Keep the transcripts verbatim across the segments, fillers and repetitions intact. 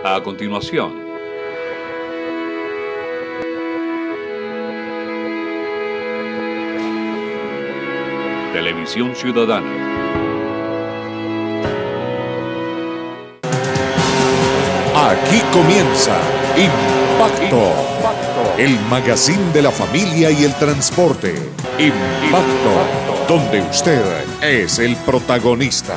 A continuación, Televisión Ciudadana. Aquí comienza Impacto, el magazine de la familia y el transporte. Impacto, donde usted es el protagonista.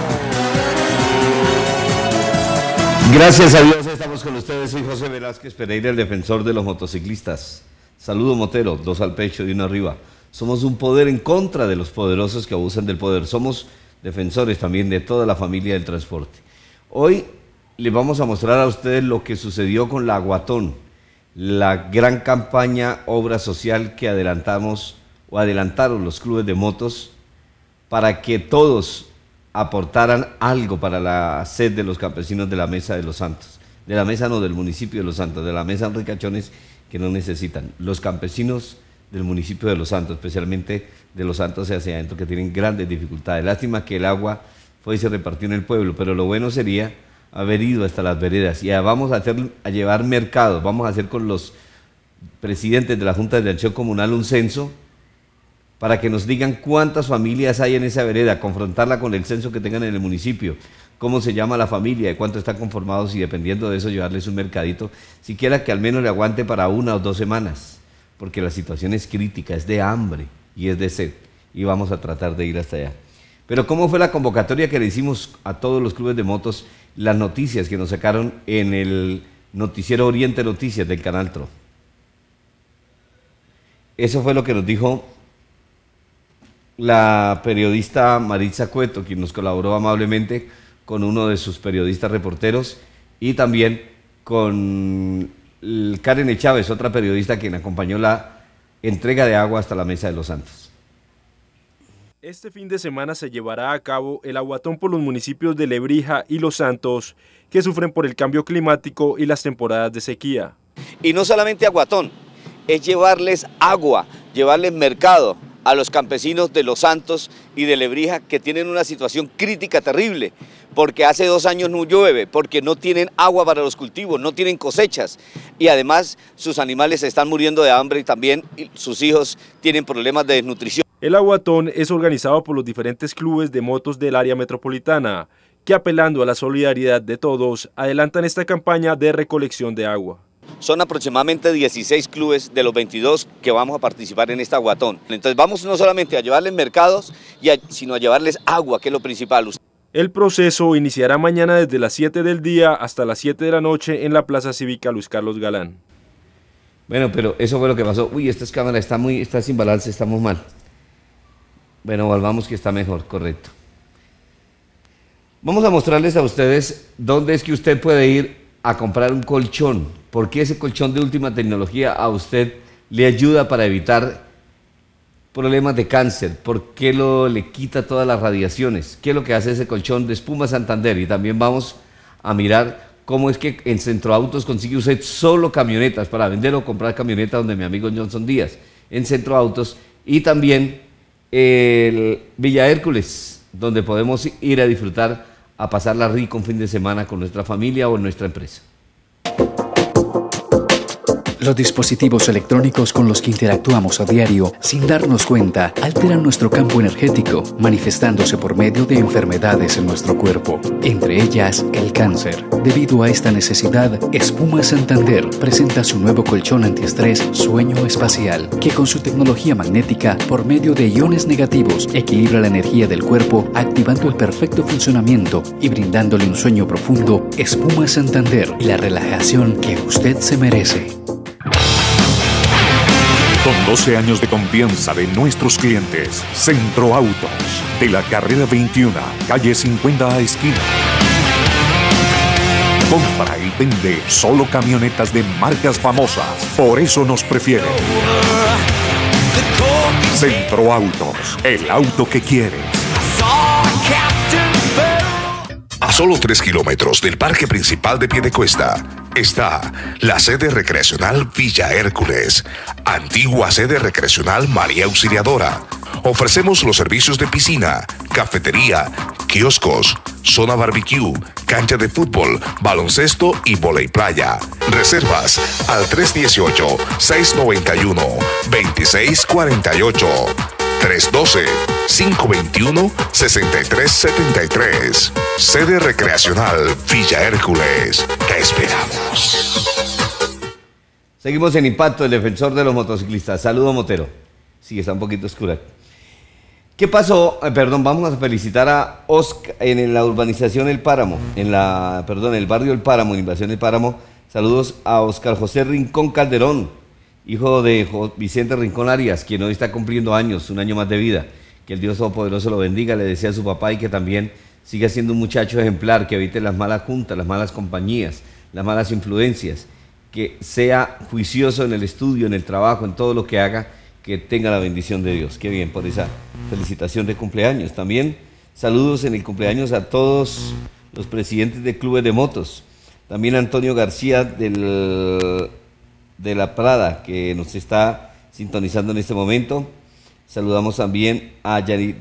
Gracias a Dios estamos con ustedes. Soy José Velázquez Pereira, el defensor de los motociclistas. Saludo Motero, dos al pecho y uno arriba. Somos un poder en contra de los poderosos que abusan del poder. Somos defensores también de toda la familia del transporte. Hoy les vamos a mostrar a ustedes lo que sucedió con la Aguatón, la gran campaña obra social que adelantamos o adelantaron los clubes de motos para que todos aportaran algo para la sed de los campesinos de la Mesa de los Santos. De la Mesa no, del municipio de Los Santos, de la Mesa de ricachones que no necesitan. Los campesinos del municipio de Los Santos, especialmente de Los Santos hacia adentro, que tienen grandes dificultades. Lástima que el agua fue y se repartió en el pueblo, pero lo bueno sería haber ido hasta las veredas. Y vamos a, hacer, a llevar mercados, vamos a hacer con los presidentes de la Junta de Acción Comunal un censo para que nos digan cuántas familias hay en esa vereda, confrontarla con el censo que tengan en el municipio, cómo se llama la familia, de cuánto están conformados y dependiendo de eso llevarles un mercadito, siquiera que al menos le aguante para una o dos semanas, porque la situación es crítica, es de hambre y es de sed, y vamos a tratar de ir hasta allá. Pero ¿cómo fue la convocatoria que le hicimos a todos los clubes de motos, las noticias que nos sacaron en el noticiero Oriente Noticias del Canal Tro? Eso fue lo que nos dijo la periodista Maritza Cueto, quien nos colaboró amablemente con uno de sus periodistas reporteros, y también con Karen Chávez, otra periodista quien acompañó la entrega de agua hasta la Mesa de los Santos. Este fin de semana se llevará a cabo el aguatón por los municipios de Lebrija y Los Santos, que sufren por el cambio climático y las temporadas de sequía. Y no solamente aguatón, es llevarles agua, llevarles mercado a los campesinos de Los Santos y de Lebrija, que tienen una situación crítica terrible, porque hace dos años no llueve, porque no tienen agua para los cultivos, no tienen cosechas, y además sus animales se están muriendo de hambre y también sus hijos tienen problemas de desnutrición. El aguatón es organizado por los diferentes clubes de motos del área metropolitana, que apelando a la solidaridad de todos, adelantan esta campaña de recolección de agua. Son aproximadamente dieciséis clubes de los veintidós que vamos a participar en esta aguatón. Entonces vamos no solamente a llevarles mercados, y a, sino a llevarles agua, que es lo principal. El proceso iniciará mañana desde las siete del día hasta las siete de la noche en la Plaza Cívica Luis Carlos Galán. Bueno, pero eso fue lo que pasó. Uy, esta cámara está, muy, está sin balance, estamos mal. Bueno, volvamos que está mejor, correcto. Vamos a mostrarles a ustedes dónde es que usted puede ir a comprar un colchón, porque ese colchón de última tecnología a usted le ayuda para evitar problemas de cáncer, porque lo, le quita todas las radiaciones. ¿Qué es lo que hace ese colchón de Espuma Santander? Y también vamos a mirar cómo es que en Centro Autos consigue usted solo camionetas para vender o comprar camionetas donde mi amigo Johnson Díaz, en Centro Autos, y también el Villa Hércules, donde podemos ir a disfrutar, a pasarla rico un fin de semana con nuestra familia o en nuestra empresa. Los dispositivos electrónicos con los que interactuamos a diario, sin darnos cuenta, alteran nuestro campo energético, manifestándose por medio de enfermedades en nuestro cuerpo, entre ellas el cáncer. Debido a esta necesidad, Espuma Santander presenta su nuevo colchón antiestrés Sueño Espacial, que con su tecnología magnética, por medio de iones negativos, equilibra la energía del cuerpo, activando el perfecto funcionamiento y brindándole un sueño profundo. Espuma Santander y la relajación que usted se merece. Con doce años de confianza de nuestros clientes, Centro Autos, de la carrera veintiuno, calle cincuenta a esquina. Compra y vende solo camionetas de marcas famosas, por eso nos prefiere. Centro Autos, el auto que quieres. A solo tres kilómetros del parque principal de Piedecuesta, está la sede recreacional Villa Hércules, antigua sede recreacional María Auxiliadora. Ofrecemos los servicios de piscina, cafetería, kioscos, zona barbecue, cancha de fútbol, baloncesto y vóley playa. Reservas al tres uno ocho, seis nueve uno, dos seis cuatro ocho, tres uno dos, cinco dos uno, seis tres siete tres. Sede recreacional Villa Hércules. Te esperamos. Seguimos en Impacto, el defensor de los motociclistas. Saludo, Motero. Sí, está un poquito oscura. ¿Qué pasó? Eh, perdón, vamos a felicitar a Oscar en la urbanización El Páramo, en la, perdón, el barrio El Páramo, en Invasión El Páramo. Saludos a Oscar José Rincón Calderón, hijo de Vicente Rincón Arias, quien hoy está cumpliendo años, un año más de vida. Que el Dios Todopoderoso lo bendiga, le desea a su papá y que también siga siendo un muchacho ejemplar, que evite las malas juntas, las malas compañías, las malas influencias, que sea juicioso en el estudio, en el trabajo, en todo lo que haga, que tenga la bendición de Dios. Qué bien por esa felicitación de cumpleaños. También saludos en el cumpleaños a todos los presidentes de clubes de motos. También a Antonio García del, de La Prada, que nos está sintonizando en este momento. Saludamos también a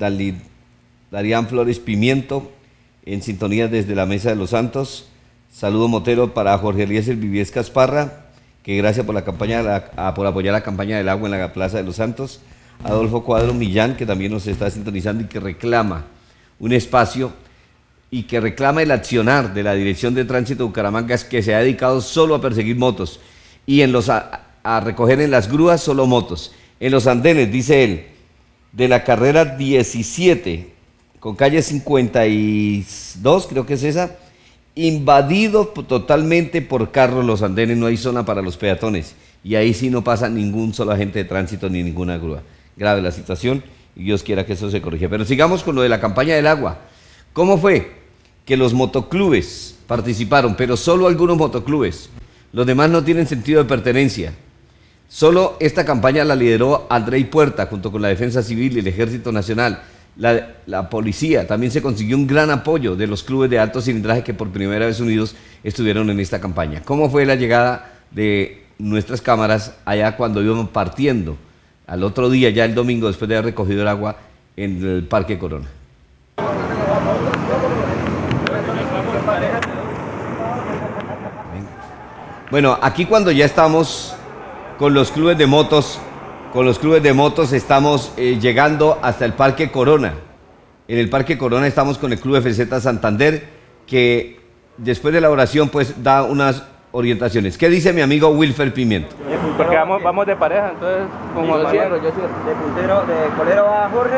Darían Flores Pimiento, en sintonía desde la Mesa de los Santos. Saludo motero para Jorge Eliezer Vivies Casparra, que gracias por la campaña, la, por apoyar la campaña del agua en la Plaza de los Santos. Adolfo Cuadro Millán, que también nos está sintonizando y que reclama un espacio y que reclama el accionar de la Dirección de Tránsito de Bucaramanga, que se ha dedicado solo a perseguir motos y en los a, a recoger en las grúas solo motos. En los andenes, dice él, de la carrera diecisiete, con calle cincuenta y dos, creo que es esa, invadido totalmente por carros los andenes, no hay zona para los peatones y ahí sí no pasa ningún solo agente de tránsito ni ninguna grúa. Grave la situación y Dios quiera que eso se corrija. Pero sigamos con lo de la campaña del agua. ¿Cómo fue que los motoclubes participaron, pero solo algunos motoclubes? Los demás no tienen sentido de pertenencia. Solo esta campaña la lideró Andrei Puerta junto con la Defensa Civil y el Ejército Nacional. La, la policía, también se consiguió un gran apoyo de los clubes de alto cilindraje que por primera vez unidos estuvieron en esta campaña. ¿Cómo fue la llegada de nuestras cámaras allá cuando íbamos partiendo al otro día, ya el domingo, después de haber recogido el agua en el Parque Corona? Bueno, aquí cuando ya estamos con los clubes de motos, Con los clubes de motos estamos eh, llegando hasta el Parque Corona. En el Parque Corona estamos con el Club F Z Santander, que después de la oración pues da unas orientaciones. ¿Qué dice mi amigo Wilfer Pimiento? Porque vamos, vamos de pareja, entonces con Juan Manuel. Yo cierro. De puntero, de colero va Jorge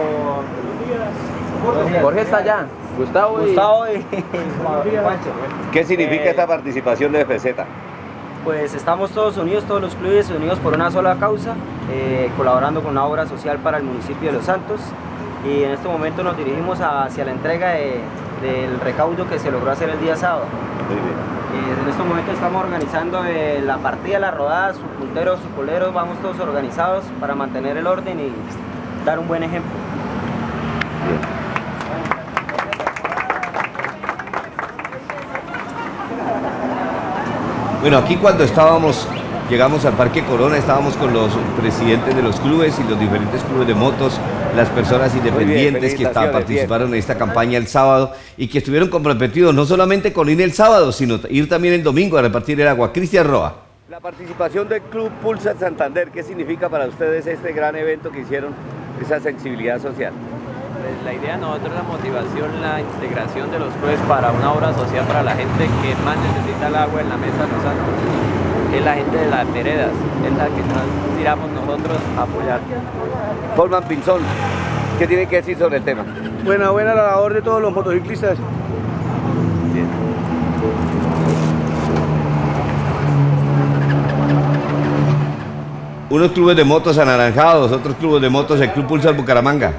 con... Jorge está allá. Gustavo y... Gustavo y... Pancho. ¿Qué significa eh, esta participación de F Z? Pues estamos todos unidos, todos los clubes unidos por una sola causa, eh, colaborando con una obra social para el municipio de Los Santos, y en este momento nos dirigimos hacia la entrega de, del recaudo que se logró hacer el día sábado. Muy bien. Eh, en este momento estamos organizando eh, la partida, la rodada, sus punteros, sus coleros, vamos todos organizados para mantener el orden y dar un buen ejemplo. Bien. Bueno, aquí cuando estábamos, llegamos al Parque Corona, estábamos con los presidentes de los clubes y los diferentes clubes de motos, las personas independientes bien, que estaban, participaron bien. en esta campaña el sábado y que estuvieron comprometidos no solamente con ir el sábado, sino ir también el domingo a repartir el agua. Cristian Roa. La participación del Club Pulsar Santander, ¿qué significa para ustedes este gran evento que hicieron, esa sensibilidad social? Pues la idea de nosotros es la motivación, la integración de los clubes para una obra social para la gente que más necesita el agua en la Mesa de los Santos, que es la gente de las veredas, es la que nos tiramos nosotros a apoyar. Forman Pinzón, ¿qué tiene que decir sobre el tema? Buena, buena la labor de todos los motociclistas. Bien. Unos clubes de motos anaranjados, otros clubes de motos, el Club Pulsar Bucaramanga.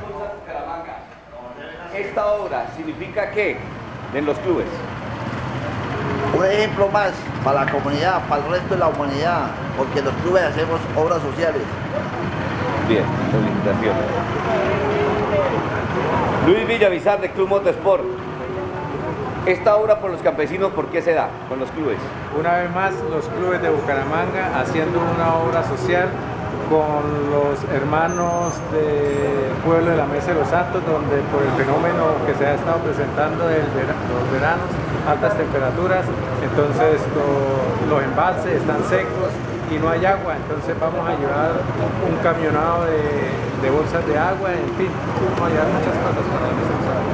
¿Esta obra significa qué en los clubes? Un ejemplo más para la comunidad, para el resto de la humanidad, porque los clubes hacemos obras sociales. Bien, felicitaciones. Luis Villavizar de Club Motosport. Esta obra por los campesinos, ¿por qué se da con los clubes? Una vez más, los clubes de Bucaramanga haciendo una obra social con los hermanos del pueblo de la Mesa de los Santos, donde por el fenómeno que se ha estado presentando de los veranos, altas temperaturas, entonces lo, los embalses están secos y no hay agua, entonces vamos a llevar un camionado de, de bolsas de agua, en fin, vamos a llevar muchas cosas para la Mesa de los Santos.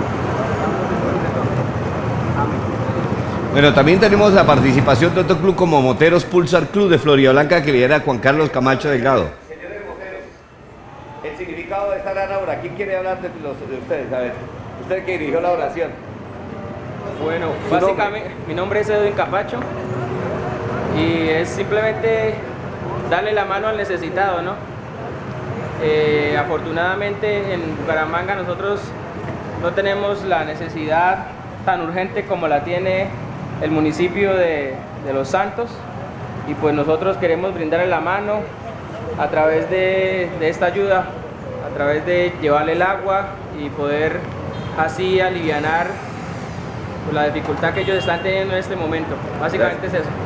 Bueno, también tenemos la participación de otro club como Moteros Pulsar Club de Floridablanca, que lidera Juan Carlos Camacho Delgado. Señores moteros, el significado de esta gran obra, ¿quién quiere hablar de, los, de ustedes? A ver, usted que dirigió la oración. Bueno, básicamente mi nombre es Edwin Capacho y es simplemente darle la mano al necesitado, ¿no? Eh, afortunadamente en Bucaramanga nosotros no tenemos la necesidad tan urgente como la tiene el municipio de, de Los Santos, y pues nosotros queremos brindarle la mano a través de, de esta ayuda, a través de llevarle el agua y poder así alivianar la dificultad que ellos están teniendo en este momento. Básicamente es eso.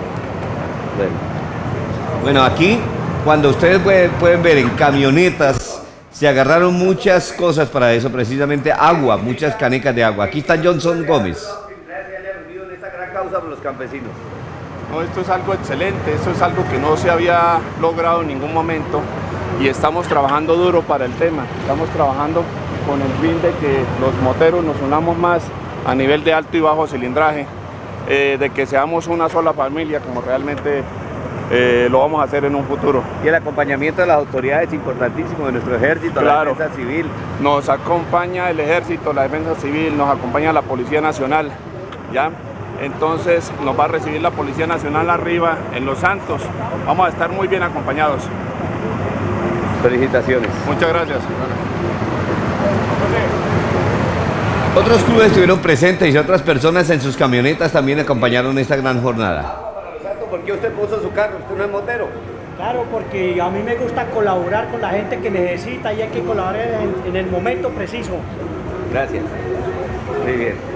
Bueno, aquí cuando ustedes pueden, pueden ver en camionetas se agarraron muchas cosas para eso, precisamente agua, muchas canecas de agua. Aquí está Johnson Gómez. Causa por los campesinos. No, esto es algo excelente, esto es algo que no se había logrado en ningún momento y estamos trabajando duro para el tema. Estamos trabajando con el fin de que los moteros nos unamos más a nivel de alto y bajo cilindraje, eh, de que seamos una sola familia como realmente eh, lo vamos a hacer en un futuro. Y el acompañamiento de las autoridades es importantísimo, de nuestro ejército, claro. La defensa civil. Nos acompaña el ejército, la defensa civil, nos acompaña la Policía Nacional, ¿ya? Entonces nos va a recibir la Policía Nacional arriba en Los Santos. Vamos a estar muy bien acompañados. Felicitaciones. Muchas gracias. Otros clubes estuvieron presentes y otras personas en sus camionetas también acompañaron esta gran jornada. ¿Por qué usted puso su carro? ¿Usted no es motero? Claro, porque a mí me gusta colaborar con la gente que necesita y hay que colaborar en, en el momento preciso. Gracias. Muy bien.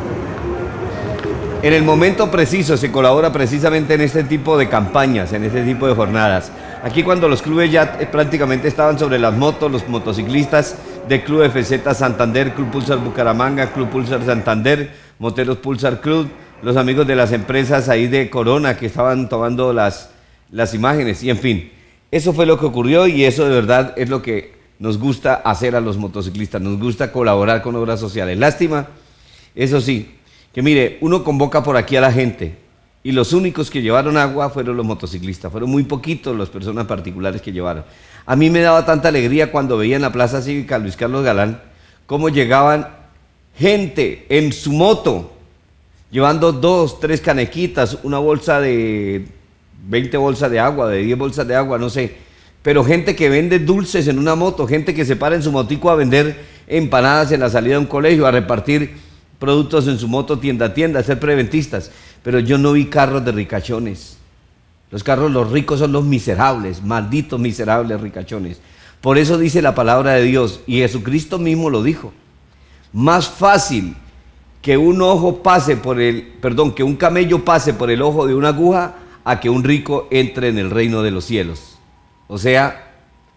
En el momento preciso se colabora precisamente en este tipo de campañas, en este tipo de jornadas. Aquí cuando los clubes ya prácticamente estaban sobre las motos, los motociclistas de Club F Z Santander, Club Pulsar Bucaramanga, Club Pulsar Santander, Moteros Pulsar Club, los amigos de las empresas ahí de Corona que estaban tomando las, las imágenes y en fin. Eso fue lo que ocurrió y eso de verdad es lo que nos gusta hacer a los motociclistas, nos gusta colaborar con obras sociales. Lástima, eso sí, que mire, uno convoca por aquí a la gente y los únicos que llevaron agua fueron los motociclistas, fueron muy poquitos las personas particulares que llevaron. A mí me daba tanta alegría cuando veía en la Plaza Cívica Luis Carlos Galán cómo llegaban gente en su moto, llevando dos, tres canequitas, una bolsa de veinte bolsas de agua, de diez bolsas de agua, no sé, pero gente que vende dulces en una moto, gente que se para en su motico a vender empanadas en la salida de un colegio, a repartir productos en su moto tienda a tienda, a ser preventistas, pero yo no vi carros de ricachones. Los carros, los ricos son los miserables, malditos miserables ricachones. Por eso dice la palabra de Dios, y Jesucristo mismo lo dijo, más fácil que un ojo pase por el, perdón, que un camello pase por el ojo de una aguja, a que un rico entre en el reino de los cielos. O sea,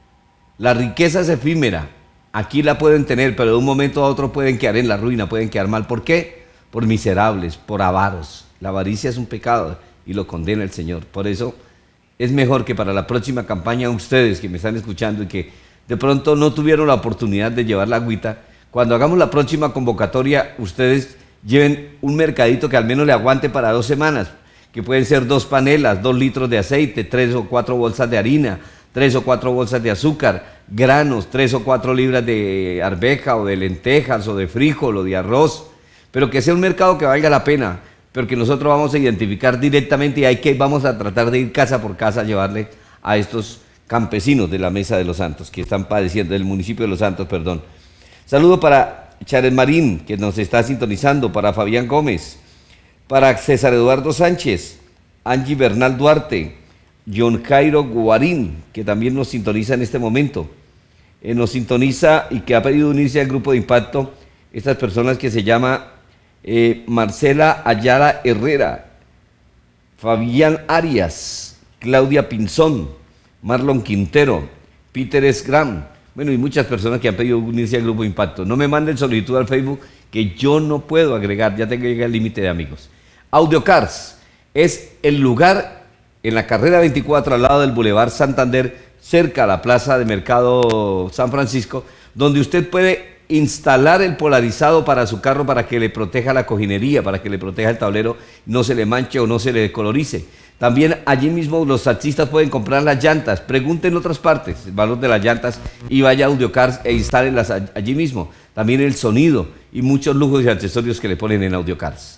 la riqueza es efímera. Aquí la pueden tener, pero de un momento a otro pueden quedar en la ruina, pueden quedar mal. ¿Por qué? Por miserables, por avaros. La avaricia es un pecado y lo condena el Señor. Por eso es mejor que para la próxima campaña ustedes que me están escuchando y que de pronto no tuvieron la oportunidad de llevar la agüita, cuando hagamos la próxima convocatoria, ustedes lleven un mercadito que al menos le aguante para dos semanas, que pueden ser dos panelas, dos litros de aceite, tres o cuatro bolsas de harina, tres o cuatro bolsas de azúcar, granos, tres o cuatro libras de arveja o de lentejas o de frijol o de arroz, pero que sea un mercado que valga la pena, porque nosotros vamos a identificar directamente y hay que vamos a tratar de ir casa por casa a llevarle a estos campesinos de la Mesa de los Santos, que están padeciendo, del municipio de Los Santos, perdón. Saludo para Charet Marín, que nos está sintonizando, para Fabián Gómez, para César Eduardo Sánchez, Angie Bernal Duarte, John Jairo Guarín, que también nos sintoniza en este momento. Eh, nos sintoniza y que ha pedido unirse al grupo de impacto estas personas que se llama eh, Marcela Ayala Herrera, Fabián Arias, Claudia Pinzón, Marlon Quintero, Peter Esgram, bueno, y muchas personas que han pedido unirse al Grupo Impacto. No me manden solicitud al Facebook, que yo no puedo agregar, ya tengo que llegar al límite de amigos. Audiocars es el lugar en la carrera veinticuatro al lado del Boulevard Santander, cerca a la Plaza de Mercado San Francisco, donde usted puede instalar el polarizado para su carro para que le proteja la cojinería, para que le proteja el tablero, no se le manche o no se le decolorice. También allí mismo los taxistas pueden comprar las llantas. Pregunten en otras partes el valor de las llantas y vaya a Audiocars e instálenlas allí mismo. También el sonido y muchos lujos y accesorios que le ponen en Audiocars.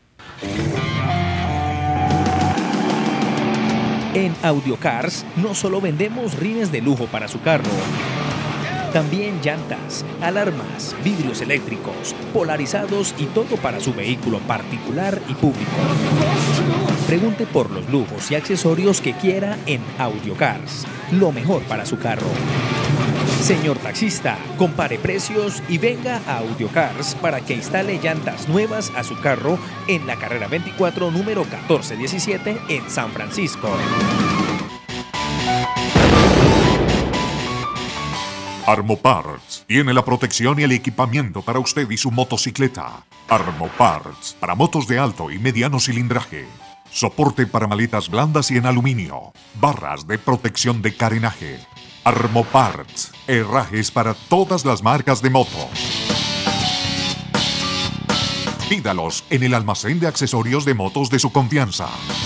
En Audiocars no solo vendemos rines de lujo para su carro, también llantas, alarmas, vidrios eléctricos, polarizados y todo para su vehículo particular y público. Pregunte por los lujos y accesorios que quiera en Audiocars, lo mejor para su carro. Señor taxista, compare precios y venga a Audiocars para que instale llantas nuevas a su carro en la carrera veinticuatro, número catorce diecisiete en San Francisco. Armoparts tiene la protección y el equipamiento para usted y su motocicleta. Armoparts para motos de alto y mediano cilindraje. Soporte para maletas blandas y en aluminio. Barras de protección de carenaje. Armoparts, herrajes para todas las marcas de motos. Pídalos en el almacén de accesorios de motos de su confianza.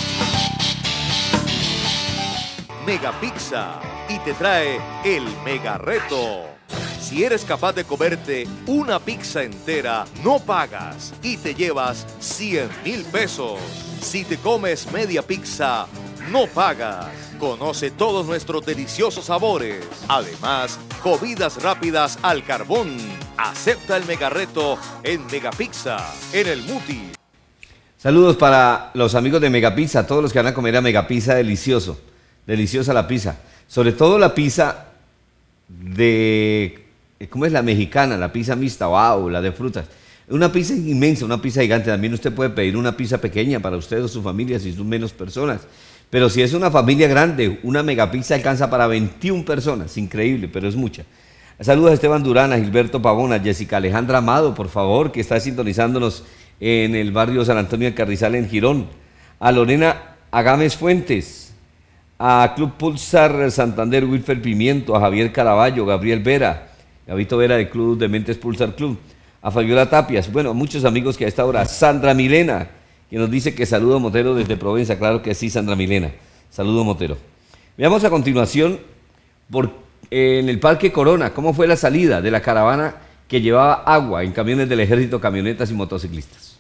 Megapizza y te trae el mega reto. Si eres capaz de comerte una pizza entera, no pagas y te llevas cien mil pesos. Si te comes media pizza, no pagas. Conoce todos nuestros deliciosos sabores. Además, comidas rápidas al carbón. Acepta el mega reto en Megapizza, en el Muti. Saludos para los amigos de Megapizza, todos los que van a comer a Megapizza, delicioso. Deliciosa la pizza, sobre todo la pizza de, ¿cómo es la mexicana? La pizza mixta, wow, la de frutas. Una pizza inmensa, una pizza gigante. También usted puede pedir una pizza pequeña para usted o su familia si son menos personas. Pero si es una familia grande, una megapizza alcanza para veintiuna personas, increíble, pero es mucha. Saludos a Esteban Durán, a Gilberto Pavón, a Jessica Alejandra Amado, por favor, que está sintonizándonos en el barrio San Antonio del Carrizal en Girón. A Lorena Agames Fuentes, a Club Pulsar Santander, Wilfer Pimiento, a Javier Caraballo, Gabriel Vera, Gabito Vera del Club de Mentes Pulsar Club, a Fabiola Tapias, bueno, a muchos amigos que a esta hora, Sandra Milena, que nos dice que saludo Motero desde Provenza, claro que sí, Sandra Milena, saludo Motero. Veamos a continuación por, eh, en el Parque Corona, cómo fue la salida de la caravana que llevaba agua en camiones del ejército, camionetas y motociclistas.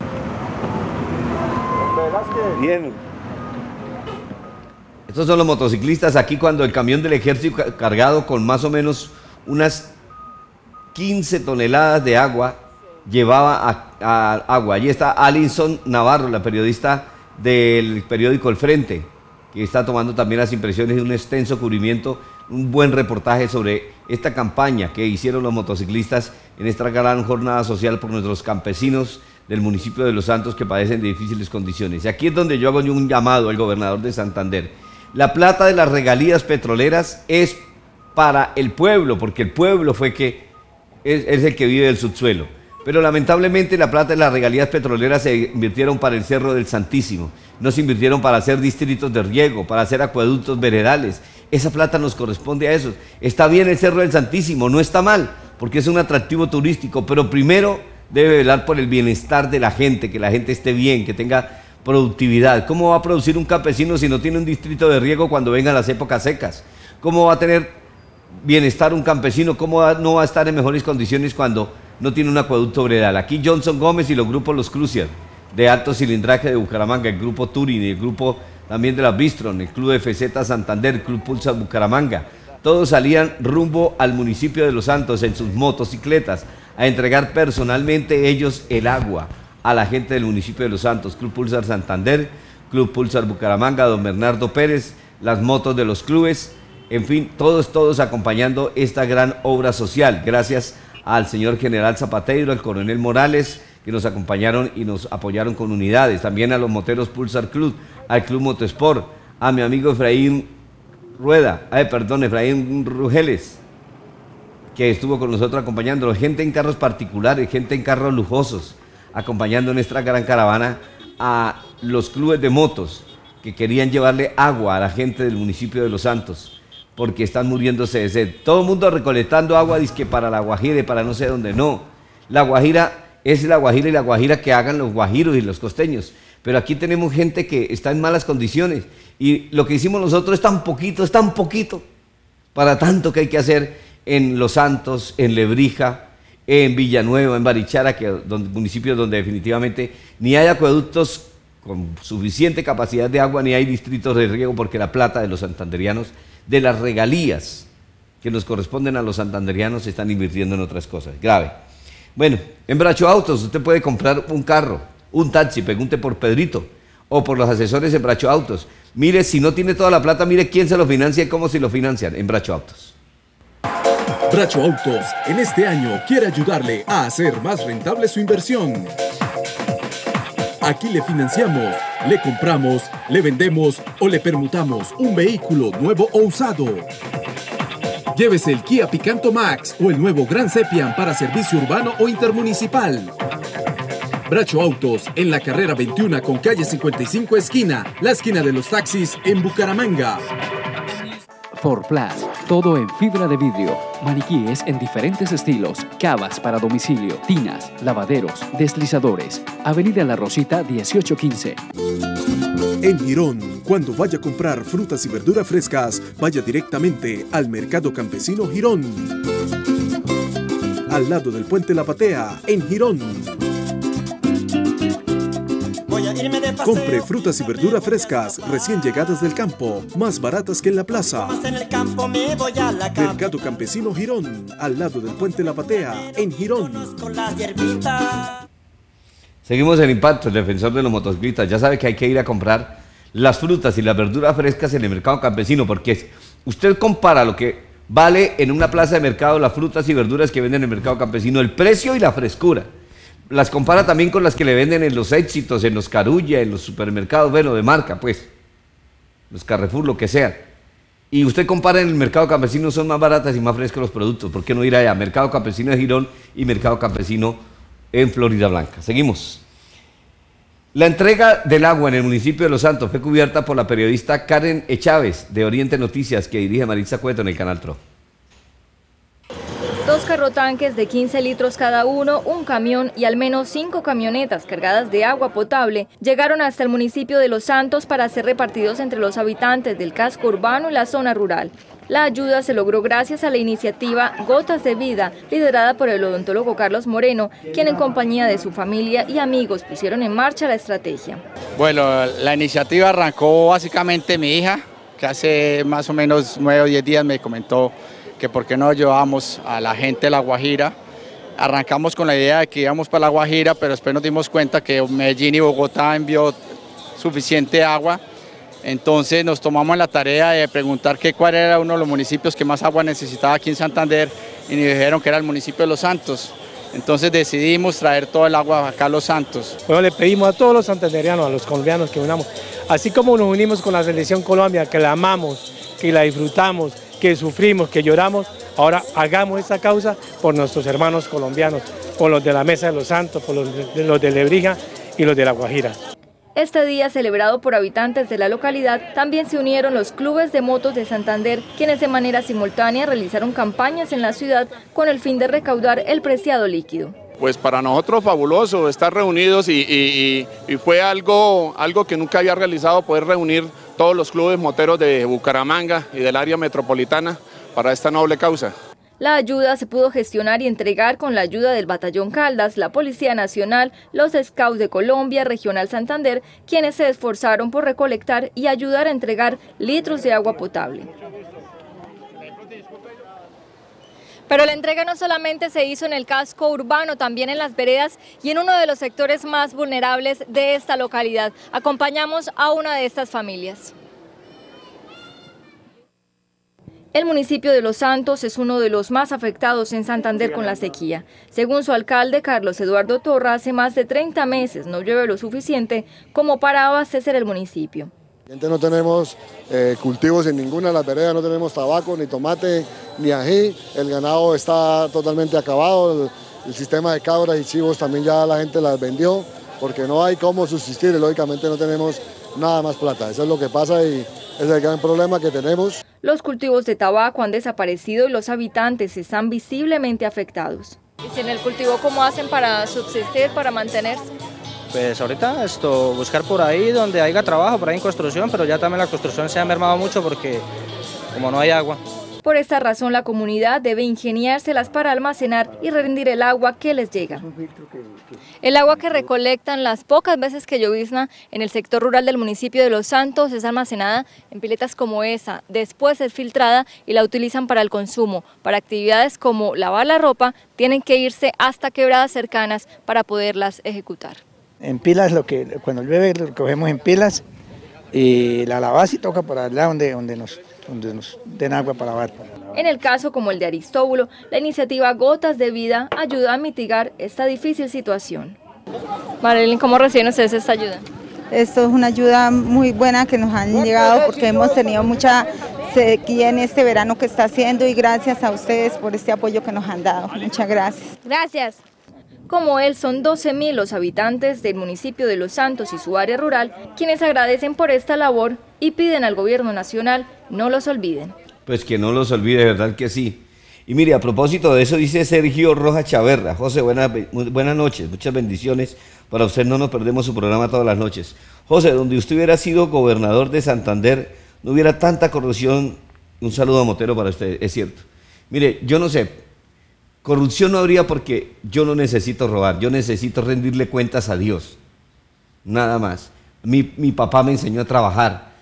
Bien. Estos son los motociclistas aquí cuando el camión del ejército cargado con más o menos unas quince toneladas de agua llevaba a, a agua. Allí está Alison Navarro, la periodista del periódico El Frente, que está tomando también las impresiones de un extenso cubrimiento, un buen reportaje sobre esta campaña que hicieron los motociclistas en esta gran jornada social por nuestros campesinos del municipio de Los Santos que padecen de difíciles condiciones. Y aquí es donde yo hago un llamado al gobernador de Santander. La plata de las regalías petroleras es para el pueblo, porque el pueblo fue que es, es el que vive del subsuelo. Pero lamentablemente la plata de las regalías petroleras se invirtieron para el Cerro del Santísimo, no se invirtieron para hacer distritos de riego, para hacer acueductos veredales. Esa plata nos corresponde a esos. Está bien el Cerro del Santísimo, no está mal, porque es un atractivo turístico, pero primero debe velar por el bienestar de la gente, que la gente esté bien, que tenga productividad. ¿Cómo va a producir un campesino si no tiene un distrito de riego cuando vengan las épocas secas? ¿Cómo va a tener bienestar un campesino? ¿Cómo va, no va a estar en mejores condiciones cuando no tiene un acueducto veredal? Aquí Johnson Gómez y los grupos Los Crucial de alto cilindraje de Bucaramanga, el grupo Turing, el grupo también de la Bistron, el Club F Z Santander, el Club Pulsar Bucaramanga, todos salían rumbo al municipio de Los Santos en sus motocicletas a entregar personalmente ellos el agua a la gente del municipio de Los Santos. Club Pulsar Santander, Club Pulsar Bucaramanga, don Bernardo Pérez, las motos de los clubes, en fin, todos, todos acompañando esta gran obra social, gracias al señor general Zapatero, al coronel Morales, que nos acompañaron y nos apoyaron con unidades, también a los moteros Pulsar Club, al Club Motosport, a mi amigo Efraín Rueda, ay, perdón, Efraín Rugeles, que estuvo con nosotros acompañándonos, gente en carros particulares, gente en carros lujosos, acompañando nuestra gran caravana, a los clubes de motos que querían llevarle agua a la gente del municipio de Los Santos, porque están muriéndose de sed. Todo el mundo recolectando agua, dizque para La Guajira y para no sé dónde. No, La Guajira es La Guajira y La Guajira que hagan los guajiros y los costeños. Pero aquí tenemos gente que está en malas condiciones y lo que hicimos nosotros es tan poquito, es tan poquito para tanto que hay que hacer en Los Santos, en Lebrija, en Villanueva, en Barichara, que donde, municipios donde definitivamente ni hay acueductos con suficiente capacidad de agua, ni hay distritos de riego, porque la plata de los santanderianos, de las regalías que nos corresponden a los santanderianos, se están invirtiendo en otras cosas. Grave. Bueno, en Bracho Autos usted puede comprar un carro, un taxi, pregunte por Pedrito, o por los asesores en Bracho Autos. Mire, si no tiene toda la plata, mire quién se lo financia y cómo se lo financian en Bracho Autos. Bracho Autos en este año quiere ayudarle a hacer más rentable su inversión. Aquí le financiamos, le compramos, le vendemos o le permutamos un vehículo nuevo o usado. Llévese el Kia Picanto Max o el nuevo Gran Sepian para servicio urbano o intermunicipal. Bracho Autos en la carrera veintiuno con calle cincuenta y cinco esquina, la esquina de los taxis en Bucaramanga. For Plus, todo en fibra de vidrio, maniquíes en diferentes estilos, cavas para domicilio, tinas, lavaderos, deslizadores. Avenida La Rosita dieciocho quince. En Girón, cuando vaya a comprar frutas y verduras frescas, vaya directamente al Mercado Campesino Girón. Al lado del Puente La Patea, en Girón. Compre frutas y verduras frescas recién llegadas del campo, más baratas que en la plaza. Mercado Campesino Girón, al lado del Puente La Patea, en Girón. Seguimos en Impacto, el defensor de los motociclistas. Ya sabe que hay que ir a comprar las frutas y las verduras frescas en el Mercado Campesino, porque usted compara lo que vale en una plaza de mercado las frutas y verduras que venden en el Mercado Campesino, el precio y la frescura. Las compara también con las que le venden en los Éxitos, en los Carulla, en los supermercados, bueno, de marca, pues, los Carrefour, lo que sea. Y usted compara en el Mercado Campesino, son más baratas y más frescos los productos. ¿Por qué no ir allá? Mercado Campesino de Girón y Mercado Campesino en Florida Blanca. Seguimos. La entrega del agua en el municipio de Los Santos fue cubierta por la periodista Karen Echávez, de Oriente Noticias, que dirige Maritza Cueto en el Canal Tro. Dos carrotanques de quince litros cada uno, un camión y al menos cinco camionetas cargadas de agua potable llegaron hasta el municipio de Los Santos para ser repartidos entre los habitantes del casco urbano y la zona rural. La ayuda se logró gracias a la iniciativa Gotas de Vida, liderada por el odontólogo Carlos Moreno, quien en compañía de su familia y amigos pusieron en marcha la estrategia. Bueno, la iniciativa arrancó básicamente mi hija, que hace más o menos nueve o diez días me comentó que por qué no llevábamos a la gente de La Guajira. Arrancamos con la idea de que íbamos para La Guajira, pero después nos dimos cuenta que Medellín y Bogotá envió suficiente agua. Entonces nos tomamos la tarea de preguntar que cuál era uno de los municipios que más agua necesitaba aquí en Santander y nos dijeron que era el municipio de Los Santos. Entonces decidimos traer todo el agua acá a Los Santos. Bueno, le pedimos a todos los santanderianos, a los colombianos que unamos, así como nos unimos con la selección Colombia, que la amamos, que la disfrutamos, que sufrimos, que lloramos, ahora hagamos esta causa por nuestros hermanos colombianos, por los de la Mesa de Los Santos, por los de, los de Lebrija y los de La Guajira. Este día, celebrado por habitantes de la localidad, también se unieron los clubes de motos de Santander, quienes de manera simultánea realizaron campañas en la ciudad con el fin de recaudar el preciado líquido. Pues para nosotros fabuloso estar reunidos y, y, y, y fue algo, algo que nunca había realizado, poder reunir todos los clubes moteros de Bucaramanga y del área metropolitana para esta noble causa. La ayuda se pudo gestionar y entregar con la ayuda del Batallón Caldas, la Policía Nacional, los Scouts de Colombia, Regional Santander, quienes se esforzaron por recolectar y ayudar a entregar litros de agua potable. Pero la entrega no solamente se hizo en el casco urbano, también en las veredas y en uno de los sectores más vulnerables de esta localidad. Acompañamos a una de estas familias. El municipio de Los Santos es uno de los más afectados en Santander con la sequía. Según su alcalde, Carlos Eduardo Torra, hace más de treinta meses no llueve lo suficiente como para abastecer el municipio. No tenemos eh, cultivos en ninguna de las veredas, no tenemos tabaco, ni tomate, ni ají. El ganado está totalmente acabado, el, el sistema de cabras y chivos también ya la gente las vendió, porque no hay cómo subsistir y lógicamente no tenemos nada más plata. Eso es lo que pasa y ese es el gran problema que tenemos. Los cultivos de tabaco han desaparecido y los habitantes están visiblemente afectados. ¿Y sin el cultivo cómo hacen para subsistir, para mantenerse? Pues ahorita esto, buscar por ahí donde haya trabajo, por ahí en construcción, pero ya también la construcción se ha mermado mucho porque como no hay agua. Por esta razón la comunidad debe ingeniárselas para almacenar y rendir el agua que les llega. El agua que recolectan las pocas veces que llovizna en el sector rural del municipio de Los Santos es almacenada en piletas como esa, después es filtrada y la utilizan para el consumo. Para actividades como lavar la ropa tienen que irse hasta quebradas cercanas para poderlas ejecutar. En pilas, lo que cuando llueve lo cogemos en pilas y la lavas y toca por allá donde, donde, nos, donde nos den agua para lavar. En el caso como el de Aristóbulo, la iniciativa Gotas de Vida ayuda a mitigar esta difícil situación. Marilyn, ¿cómo reciben ustedes esta ayuda? Esto es una ayuda muy buena que nos han llegado porque hemos tenido mucha sequía en este verano que está haciendo y gracias a ustedes por este apoyo que nos han dado. Muchas gracias. Gracias. Como él, son doce mil los habitantes del municipio de Los Santos y su área rural, quienes agradecen por esta labor y piden al gobierno nacional no los olviden. Pues que no los olvide, de verdad que sí. Y mire, a propósito de eso, dice Sergio Rojas Chaverra. José, buenas, buenas noches, muchas bendiciones. Para usted no nos perdemos su programa todas las noches. José, donde usted hubiera sido gobernador de Santander, no hubiera tanta corrupción. Un saludo a Motero para usted, es cierto. Mire, yo no sé... Corrupción no habría porque yo no necesito robar, yo necesito rendirle cuentas a Dios, nada más. Mi, mi papá me enseñó a trabajar,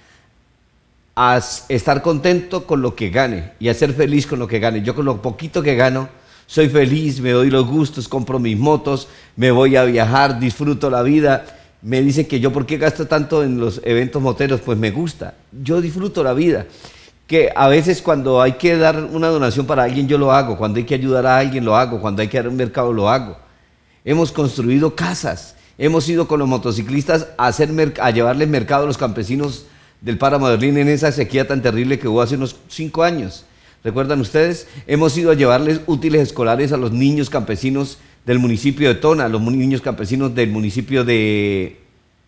a estar contento con lo que gane y a ser feliz con lo que gane. Yo con lo poquito que gano soy feliz, me doy los gustos, compro mis motos, me voy a viajar, disfruto la vida. Me dicen que yo, ¿por qué gasto tanto en los eventos moteros? Pues me gusta, yo disfruto la vida. Que a veces cuando hay que dar una donación para alguien yo lo hago, cuando hay que ayudar a alguien lo hago, cuando hay que dar un mercado lo hago. Hemos construido casas, hemos ido con los motociclistas a, hacer a llevarles mercado a los campesinos del Páramo de Berlín en esa sequía tan terrible que hubo hace unos cinco años. ¿Recuerdan ustedes? Hemos ido a llevarles útiles escolares a los niños campesinos del municipio de Tona, a los niños campesinos del municipio de...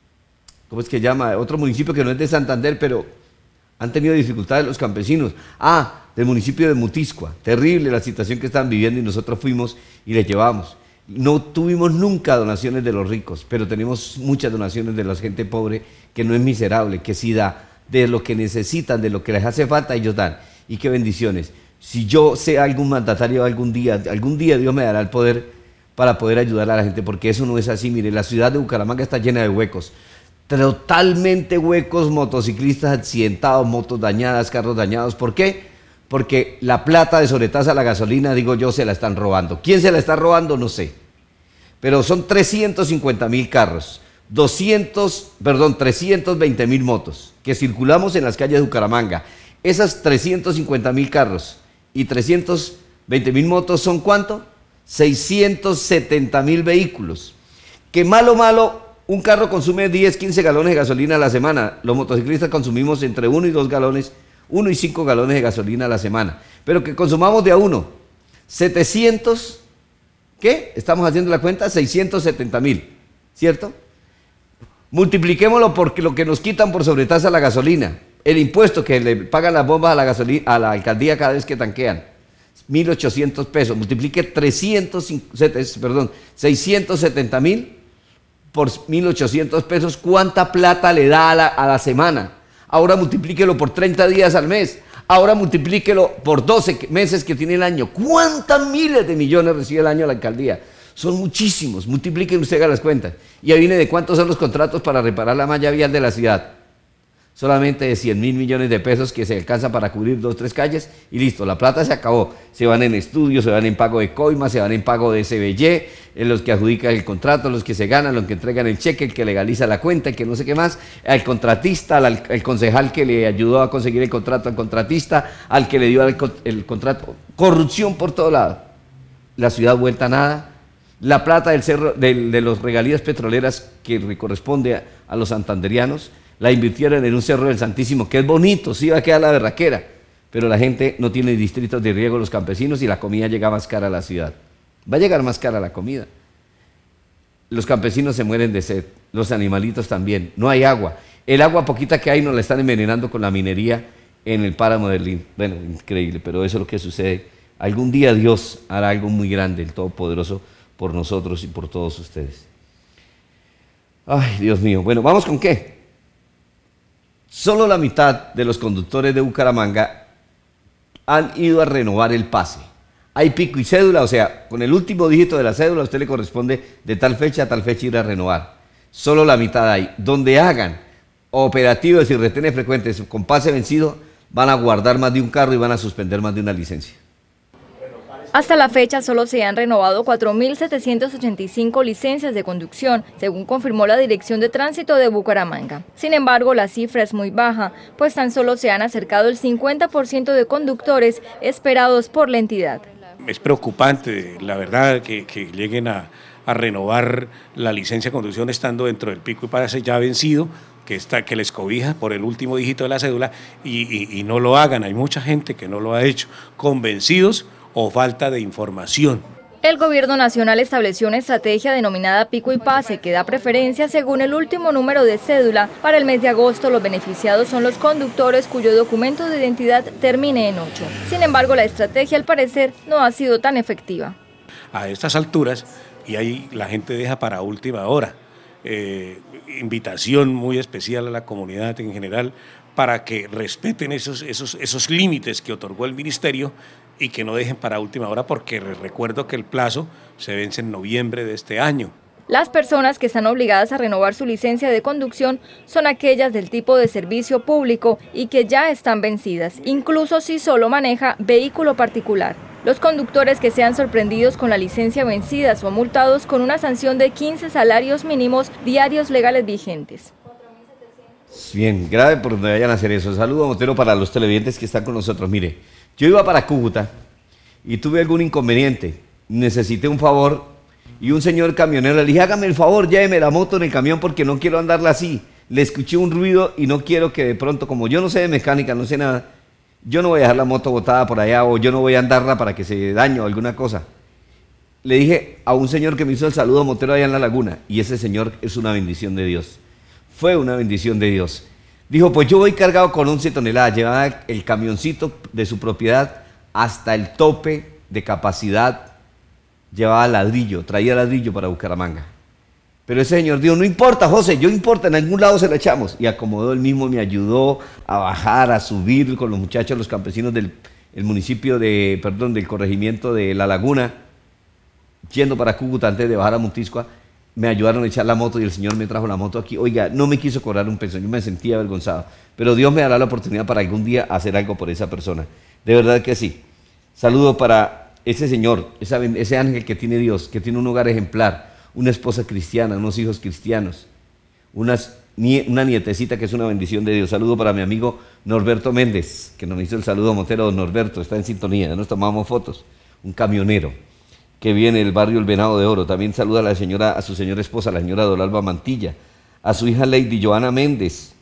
¿Cómo es que llama? Otro municipio que no es de Santander, pero... Han tenido dificultades los campesinos. Ah, del municipio de Mutiscua. Terrible la situación que están viviendo y nosotros fuimos y les llevamos. No tuvimos nunca donaciones de los ricos, pero tenemos muchas donaciones de la gente pobre que no es miserable, que sí da de lo que necesitan, de lo que les hace falta, ellos dan. Y qué bendiciones. Si yo sea algún mandatario algún día, algún día Dios me dará el poder para poder ayudar a la gente, porque eso no es así. Mire, la ciudad de Bucaramanga está llena de huecos. Totalmente huecos, motociclistas accidentados, motos dañadas, carros dañados. ¿Por qué? Porque la plata de sobretasa a la gasolina, digo yo, se la están robando. ¿Quién se la está robando? No sé. Pero son trescientos cincuenta mil carros, doscientos, perdón, trescientos veinte mil motos que circulamos en las calles de Bucaramanga. Esas trescientos cincuenta mil carros y trescientos veinte mil motos son ¿cuánto? seiscientos setenta mil vehículos. Que malo, malo... Un carro consume diez, quince galones de gasolina a la semana. Los motociclistas consumimos entre uno y dos galones, uno y cinco galones de gasolina a la semana. Pero que consumamos de a uno. setecientos, ¿qué? Estamos haciendo la cuenta, seiscientos setenta mil, ¿cierto? Multipliquémoslo por lo que nos quitan por sobretasa a la gasolina. El impuesto que le pagan las bombas a la, gasolina, a la alcaldía cada vez que tanquean. mil ochocientos pesos. Multiplique trescientos, perdón, seiscientos setenta mil. Por mil ochocientos pesos, ¿cuánta plata le da a la, a la semana? Ahora multiplíquelo por treinta días al mes, ahora multiplíquelo por doce meses que tiene el año. ¿Cuántas miles de millones recibe el año la alcaldía? Son muchísimos, multipliquen usted las cuentas. Y adivine de cuántos son los contratos para reparar la malla vial de la ciudad. solamente de cien mil millones de pesos que se alcanza para cubrir dos, tres calles y listo, la plata se acabó. Se van en estudios, se van en pago de coima, se van en pago de S B Y, en los que adjudican el contrato, los que se ganan, los que entregan el cheque, el que legaliza la cuenta, el que no sé qué más, al contratista, al, al concejal que le ayudó a conseguir el contrato al contratista, al que le dio el, el contrato. Corrupción por todo lado. La ciudad vuelta a nada. La plata del cerro, de, de los regalías petroleras que le corresponde a, a los santanderianos, la invirtieron en un cerro del Santísimo, que es bonito, sí va a quedar la berraquera, pero la gente no tiene distritos de riego, los campesinos, y la comida llega más cara a la ciudad. Va a llegar más cara la comida. Los campesinos se mueren de sed, los animalitos también, no hay agua. El agua poquita que hay nos la están envenenando con la minería en el páramo del Lin. Bueno, increíble, pero eso es lo que sucede. Algún día Dios hará algo muy grande, el Todopoderoso, por nosotros y por todos ustedes. Ay, Dios mío. Bueno, ¿vamos con qué? Solo la mitad de los conductores de Bucaramanga han ido a renovar el pase. Hay pico y cédula, o sea, con el último dígito de la cédula a usted le corresponde de tal fecha a tal fecha ir a renovar. Solo la mitad hay. Donde hagan operativos y retenes frecuentes con pase vencido, van a guardar más de un carro y van a suspender más de una licencia. Hasta la fecha solo se han renovado cuatro mil setecientas ochenta y cinco licencias de conducción, según confirmó la Dirección de Tránsito de Bucaramanga. Sin embargo, la cifra es muy baja, pues tan solo se han acercado el cincuenta por ciento de conductores esperados por la entidad. Es preocupante, la verdad, que, que lleguen a, a renovar la licencia de conducción estando dentro del pico y pase ya vencido, que, está, que les cobija por el último dígito de la cédula y, y, y no lo hagan. Hay mucha gente que no lo ha hecho, convencidos o falta de información. El gobierno nacional estableció una estrategia denominada Pico y Pase que da preferencia según el último número de cédula. Para el mes de agosto los beneficiados son los conductores cuyo documento de identidad termine en ocho. Sin embargo, la estrategia al parecer no ha sido tan efectiva. A estas alturas, y ahí la gente deja para última hora, eh, invitación muy especial a la comunidad en general para que respeten esos, esos, esos límites que otorgó el ministerio y que no dejen para última hora, porque les recuerdo que el plazo se vence en noviembre de este año. Las personas que están obligadas a renovar su licencia de conducción son aquellas del tipo de servicio público y que ya están vencidas, incluso si solo maneja vehículo particular. Los conductores que sean sorprendidos con la licencia vencida son multados con una sanción de quince salarios mínimos diarios legales vigentes. Bien, grave por donde vayan a hacer eso. Saludo, Motero, para los televidentes que están con nosotros. Mire, yo iba para Cúcuta y tuve algún inconveniente, necesité un favor y un señor camionero le dije, hágame el favor, lléveme la moto en el camión porque no quiero andarla así. Le escuché un ruido y no quiero que de pronto, como yo no sé de mecánica, no sé nada, yo no voy a dejar la moto botada por allá o yo no voy a andarla para que se dañe o alguna cosa. Le dije a un señor que me hizo el saludo Motero allá en la laguna y ese señor es una bendición de Dios. Fue una bendición de Dios. Dijo, pues yo voy cargado con once toneladas, llevaba el camioncito de su propiedad hasta el tope de capacidad, llevaba ladrillo, traía ladrillo para Bucaramanga. Pero ese señor dijo, no importa, José, yo importa, en algún lado se la echamos. Y acomodó él mismo, me ayudó a bajar, a subir con los muchachos, los campesinos del el municipio de, perdón, del corregimiento de La Laguna, yendo para Cúcuta antes de bajar a Montiscua. Me ayudaron a echar la moto y el señor me trajo la moto aquí. Oiga, no me quiso cobrar un peso, yo me sentía avergonzado. Pero Dios me dará la oportunidad para algún día hacer algo por esa persona. De verdad que sí. Saludo para ese señor, esa, ese ángel que tiene Dios, que tiene un hogar ejemplar, una esposa cristiana, unos hijos cristianos, unas, una nietecita que es una bendición de Dios. Saludo para mi amigo Norberto Méndez, que nos hizo el saludo Motero. Don Norberto está en sintonía, ya nos tomamos fotos. Un camionero que viene del barrio El Venado de Oro. También saluda a la señora, a su señora esposa, la señora Dolalba Mantilla, a su hija Lady Joana Méndez,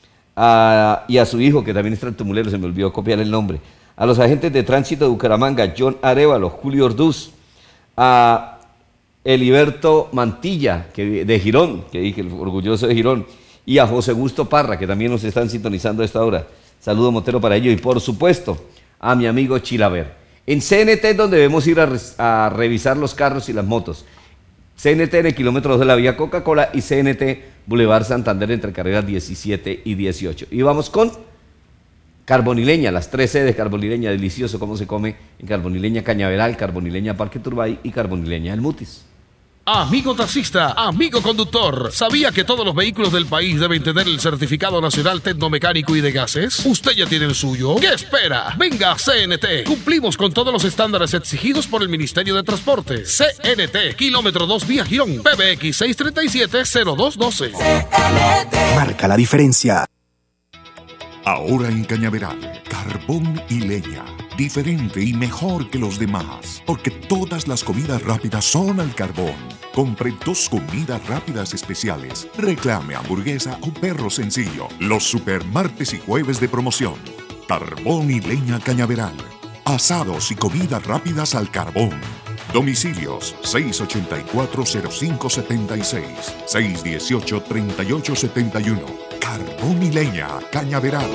a, y a su hijo, que también es tractomulero, se me olvidó copiar el nombre, a los agentes de tránsito de Bucaramanga, John Arevalo, Julio Orduz, a Eliberto Mantilla, que, de Girón, que dije, el orgulloso de Girón, y a José Gusto Parra, que también nos están sintonizando a esta hora. Saludo Motero para ello, y por supuesto, a mi amigo Chilaver. En C N T es donde debemos ir a, re a revisar los carros y las motos. C N T en el kilómetro dos de la vía Coca-Cola y C N T Boulevard Santander entre carreras diecisiete y dieciocho. Y vamos con Carbonileña, las tres C de Carbonileña, delicioso cómo se come en Carbonileña Cañaveral, Carbonileña Parque Turbay y Carbonileña El Mutis. Amigo taxista, amigo conductor, ¿sabía que todos los vehículos del país deben tener el certificado nacional tecnomecánico y de gases? ¿Usted ya tiene el suyo? ¿Qué espera? Venga a C N T. Cumplimos con todos los estándares exigidos por el Ministerio de Transporte. C N T, kilómetro dos vía Girón, P B X seis tres siete cero dos uno dos. C N T. Marca la diferencia. Ahora en Cañaveral, carbón y leña. Diferente y mejor que los demás, porque todas las comidas rápidas son al carbón. Compre dos comidas rápidas especiales. Reclame hamburguesa o perro sencillo. Los super martes y jueves de promoción. Carbón y leña Cañaveral. Asados y comidas rápidas al carbón. Domicilios seis ochenta y cuatro cero cinco setenta y seis, seis dieciocho treinta y ocho setenta y uno. Carbón y leña Cañaveral.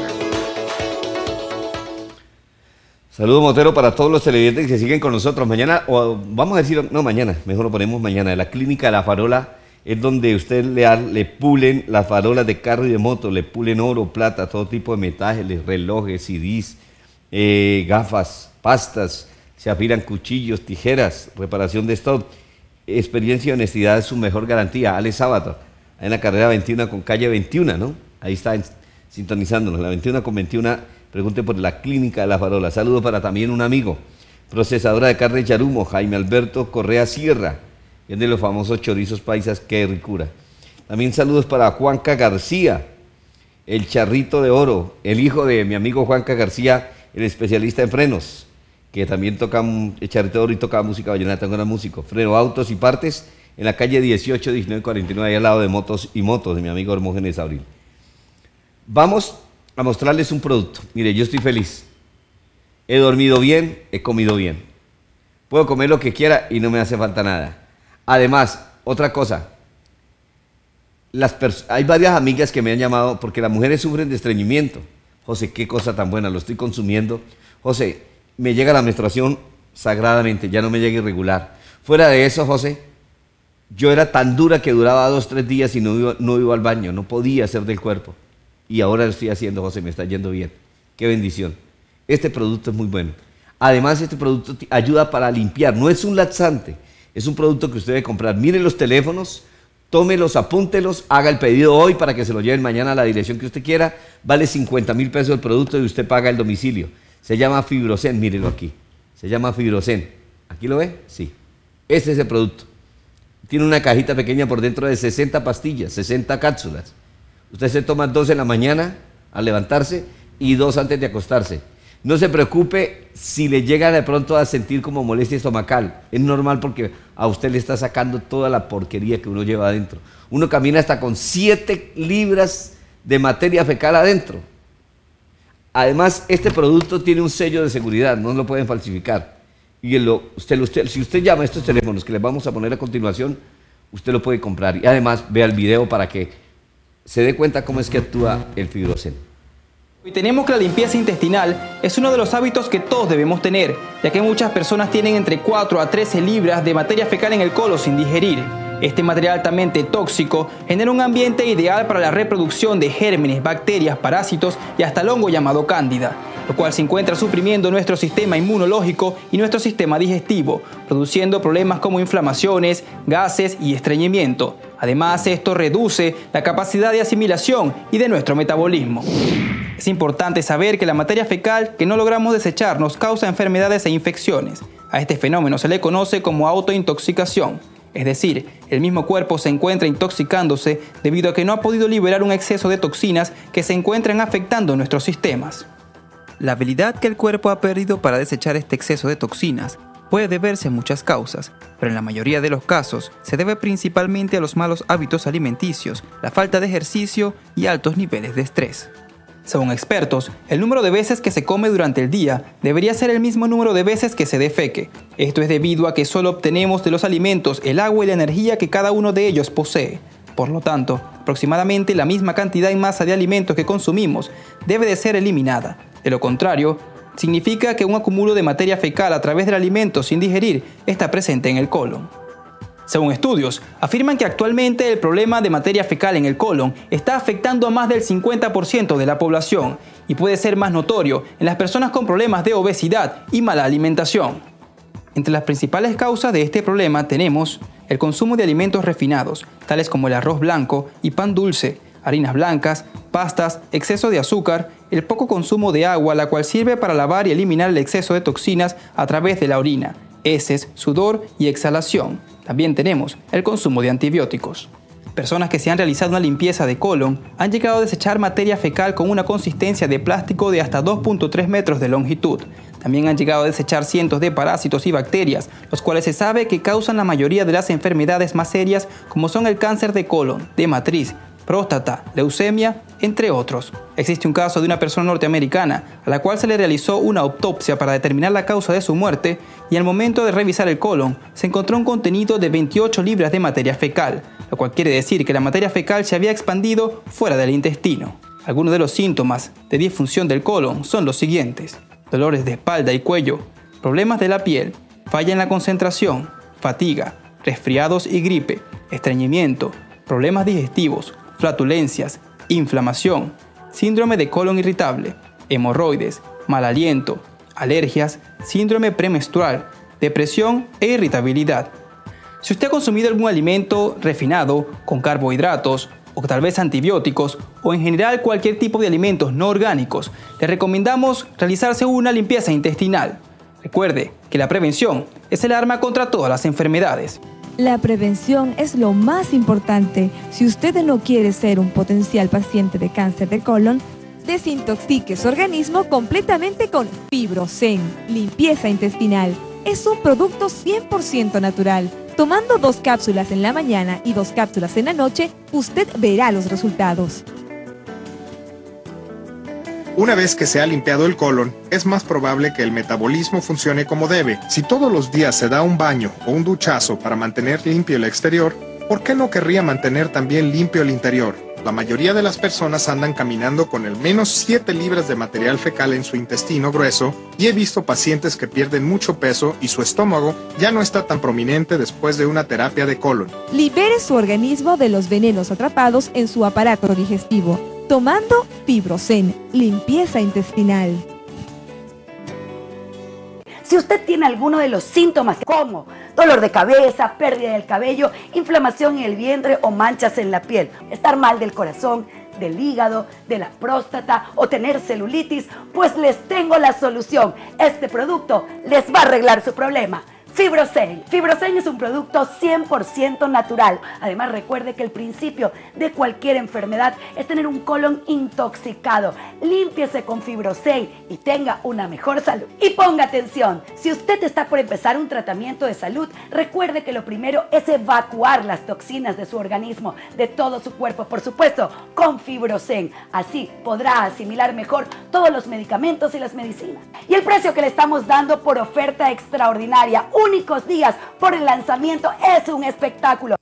Saludo Motero para todos los televidentes que siguen con nosotros. Mañana, o vamos a decir, no mañana, mejor lo ponemos mañana. En la clínica de La Farola es donde usted le, le pulen las farolas de carro y de moto, le pulen oro, plata, todo tipo de metales, relojes, C Ds, eh, gafas, pastas, se afilan cuchillos, tijeras, reparación de stock. Experiencia y honestidad es su mejor garantía. Alex Sábato, en la carrera veintiuno con calle veintiuno, ¿no? Ahí está sintonizándonos, la veintiuno con veintiuno. Pregunte por la clínica de La Farola. Saludos para también un amigo, procesadora de carne Yarumo, Jaime Alberto Correa Sierra, es de los famosos chorizos paisas, qué ricura. También saludos para Juanca García, el charrito de oro, el hijo de mi amigo Juanca García, el especialista en frenos, que también toca, el charrito de oro y toca música vallenata, un gran músico. Freno, autos y partes, en la calle dieciocho, diecinueve cuarenta y nueve, ahí al lado de Motos y Motos, de mi amigo Hermógenes Abril. Vamos a mostrarles un producto. Mire, yo estoy feliz. He dormido bien, he comido bien. Puedo comer lo que quiera y no me hace falta nada. Además, otra cosa. Las hay varias amigas que me han llamado porque las mujeres sufren de estreñimiento. José, qué cosa tan buena, lo estoy consumiendo. José, me llega la menstruación sagradamente, ya no me llega irregular. Fuera de eso, José, yo era tan dura que duraba dos, tres días y no iba, no iba al baño, no podía hacer del cuerpo. Y ahora lo estoy haciendo, José, me está yendo bien. Qué bendición. Este producto es muy bueno. Además, este producto ayuda para limpiar. No es un laxante, es un producto que usted debe comprar. Mire los teléfonos, tómelos, apúntelos, haga el pedido hoy para que se lo lleven mañana a la dirección que usted quiera. Vale cincuenta mil pesos el producto y usted paga el domicilio. Se llama Fibrocen, mírelo aquí. Se llama Fibrocen. ¿Aquí lo ve? Sí. Este es el producto. Tiene una cajita pequeña por dentro de sesenta pastillas, sesenta cápsulas. Usted se toma dos en la mañana al levantarse y dos antes de acostarse. No se preocupe si le llega de pronto a sentir como molestia estomacal. Es normal porque a usted le está sacando toda la porquería que uno lleva adentro. Uno camina hasta con siete libras de materia fecal adentro. Además, este producto tiene un sello de seguridad, no lo pueden falsificar. Y lo, usted, usted, si usted llama a estos teléfonos que les vamos a poner a continuación, usted lo puede comprar. Y además, vea el video para que se dé cuenta cómo es que actúa el Fibrocen. Hoy tenemos que la limpieza intestinal es uno de los hábitos que todos debemos tener, ya que muchas personas tienen entre cuatro a trece libras de materia fecal en el colon sin digerir. Este material altamente tóxico genera un ambiente ideal para la reproducción de gérmenes, bacterias, parásitos y hasta el hongo llamado cándida, lo cual se encuentra suprimiendo nuestro sistema inmunológico y nuestro sistema digestivo, produciendo problemas como inflamaciones, gases y estreñimiento. Además, esto reduce la capacidad de asimilación y de nuestro metabolismo. Es importante saber que la materia fecal que no logramos desechar nos causa enfermedades e infecciones. A este fenómeno se le conoce como autointoxicación. Es decir, el mismo cuerpo se encuentra intoxicándose debido a que no ha podido liberar un exceso de toxinas que se encuentran afectando nuestros sistemas. La habilidad que el cuerpo ha perdido para desechar este exceso de toxinas puede deberse a muchas causas, pero en la mayoría de los casos se debe principalmente a los malos hábitos alimenticios, la falta de ejercicio y altos niveles de estrés. Según expertos, el número de veces que se come durante el día debería ser el mismo número de veces que se defeque. Esto es debido a que solo obtenemos de los alimentos el agua y la energía que cada uno de ellos posee. Por lo tanto, aproximadamente la misma cantidad en masa de alimentos que consumimos debe de ser eliminada. De lo contrario, significa que un acúmulo de materia fecal a través del alimento sin digerir está presente en el colon. Según estudios, afirman que actualmente el problema de materia fecal en el colon está afectando a más del cincuenta por ciento de la población y puede ser más notorio en las personas con problemas de obesidad y mala alimentación. Entre las principales causas de este problema tenemos el consumo de alimentos refinados, tales como el arroz blanco y pan dulce, harinas blancas, pastas, exceso de azúcar, el poco consumo de agua, la cual sirve para lavar y eliminar el exceso de toxinas a través de la orina, heces, sudor y exhalación. También tenemos el consumo de antibióticos. Personas que se han realizado una limpieza de colon han llegado a desechar materia fecal con una consistencia de plástico de hasta dos punto tres metros de longitud. También han llegado a desechar cientos de parásitos y bacterias, los cuales se sabe que causan la mayoría de las enfermedades más serias, como son el cáncer de colon, de matriz, próstata, leucemia, entre otros. Existe un caso de una persona norteamericana a la cual se le realizó una autopsia para determinar la causa de su muerte y al momento de revisar el colon se encontró un contenido de veintiocho libras de materia fecal, lo cual quiere decir que la materia fecal se había expandido fuera del intestino. Algunos de los síntomas de disfunción del colon son los siguientes: dolores de espalda y cuello, problemas de la piel, falla en la concentración, fatiga, resfriados y gripe, estreñimiento, problemas digestivos, flatulencias, inflamación, síndrome de colon irritable, hemorroides, mal aliento, alergias, síndrome premenstrual, depresión e irritabilidad. Si usted ha consumido algún alimento refinado con carbohidratos o tal vez antibióticos o en general cualquier tipo de alimentos no orgánicos, le recomendamos realizarse una limpieza intestinal. Recuerde que la prevención es el arma contra todas las enfermedades. La prevención es lo más importante. Si usted no quiere ser un potencial paciente de cáncer de colon, desintoxique su organismo completamente con Fibrosen, limpieza intestinal. Es un producto cien por ciento natural. Tomando dos cápsulas en la mañana y dos cápsulas en la noche, usted verá los resultados. Una vez que se ha limpiado el colon, es más probable que el metabolismo funcione como debe. Si todos los días se da un baño o un duchazo para mantener limpio el exterior, ¿por qué no querría mantener también limpio el interior? La mayoría de las personas andan caminando con al menos siete libras de material fecal en su intestino grueso y he visto pacientes que pierden mucho peso y su estómago ya no está tan prominente después de una terapia de colon. Libere su organismo de los venenos atrapados en su aparato digestivo, tomando Fibrosen, limpieza intestinal. Si usted tiene alguno de los síntomas como dolor de cabeza, pérdida del cabello, inflamación en el vientre o manchas en la piel, estar mal del corazón, del hígado, de la próstata o tener celulitis, pues les tengo la solución. Este producto les va a arreglar su problema. Fibrosen. Fibrosen es un producto cien por ciento natural. Además, recuerde que el principio de cualquier enfermedad es tener un colon intoxicado. Límpiese con Fibrosen y tenga una mejor salud. Y ponga atención, si usted está por empezar un tratamiento de salud, recuerde que lo primero es evacuar las toxinas de su organismo, de todo su cuerpo, por supuesto, con Fibrosen. Así podrá asimilar mejor todos los medicamentos y las medicinas. Y el precio que le estamos dando por oferta extraordinaria, únicos días por el lanzamiento, es un espectáculo.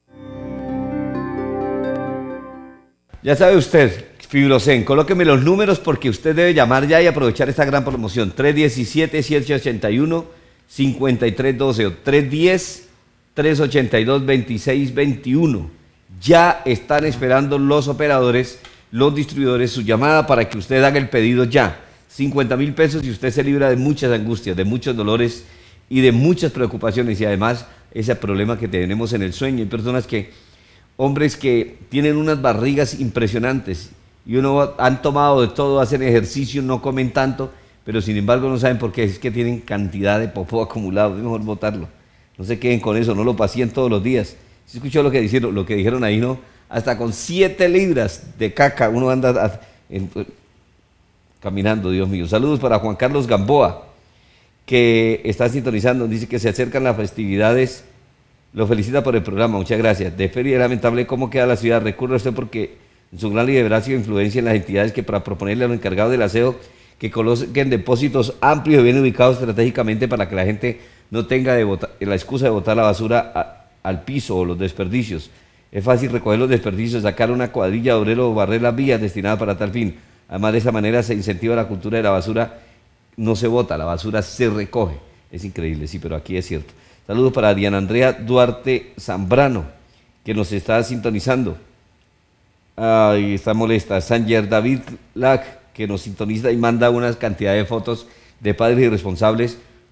Ya sabe usted, Fibrosen, colóqueme los números porque usted debe llamar ya y aprovechar esta gran promoción. tres uno siete, siete ocho uno, cinco tres uno dos o tres uno cero, tres ocho dos, dos seis dos uno. Ya están esperando los operadores, los distribuidores, su llamada para que usted haga el pedido ya. cincuenta mil pesos y usted se libra de muchas angustias, de muchos dolores y de muchas preocupaciones y además ese problema que tenemos en el sueño. Hay personas que, hombres que tienen unas barrigas impresionantes y uno han tomado de todo, hacen ejercicio, no comen tanto, pero sin embargo no saben por qué, es que tienen cantidad de popó acumulado, es mejor botarlo. No se queden con eso, no lo paseen todos los días. ¿Sí escuchó lo que dijeron, lo que dijeron ahí, no? Hasta con siete libras de caca uno anda a, en, caminando, Dios mío. Saludos para Juan Carlos Gamboa, que está sintonizando, dice que se acercan las festividades, lo felicita por el programa, muchas gracias. De feria lamentable cómo queda la ciudad, recurre a usted porque en su gran liderazgo e influencia en las entidades que para proponerle a los encargados del aseo que coloquen depósitos amplios y bien ubicados estratégicamente para que la gente no tenga de botar, la excusa de botar la basura a, al piso o los desperdicios. Es fácil recoger los desperdicios, sacar una cuadrilla de obreros o barrer las vías destinadas para tal fin. Además de esa manera se incentiva la cultura de la basura. No se bota, la basura se recoge. Es increíble, sí, pero aquí es cierto. Saludos para Diana Andrea Duarte Zambrano, que nos está sintonizando. Ahí está molesta. Sanger David Lac, que nos sintoniza y manda una cantidad de fotos de padres irresponsables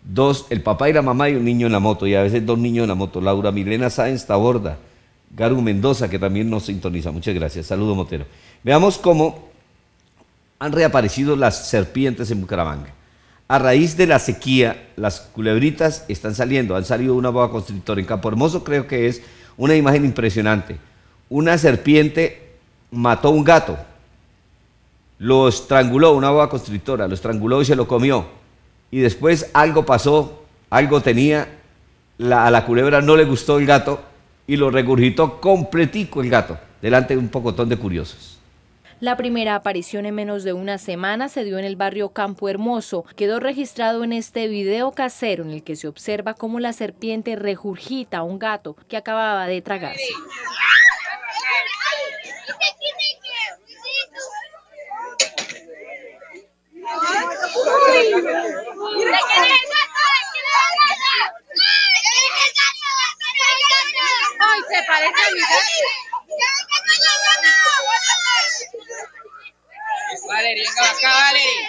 dos, el papá y la mamá y un niño en la moto, y a veces dos niños en la moto. Laura Milena Sáenz Taborda, Garu Mendoza, que también nos sintoniza. Muchas gracias. Saludo, Motero. Veamos cómo han reaparecido las serpientes en Bucaramanga. A raíz de la sequía, las culebritas están saliendo. Han salido una boa constrictor en Campo Hermoso, creo que es una imagen impresionante. Una serpiente mató a un gato, lo estranguló, una boa constrictora, lo estranguló y se lo comió. Y después algo pasó, algo tenía, la, a la culebra no le gustó el gato y lo regurgitó completico el gato, delante de un pocotón de curiosos. La primera aparición en menos de una semana se dio en el barrio Campo Hermoso. Quedó registrado en este video casero en el que se observa cómo la serpiente regurgita a un gato que acababa de tragarse. ¡Ay, se parece a mi gato! Valeria, venga acá, Valeria.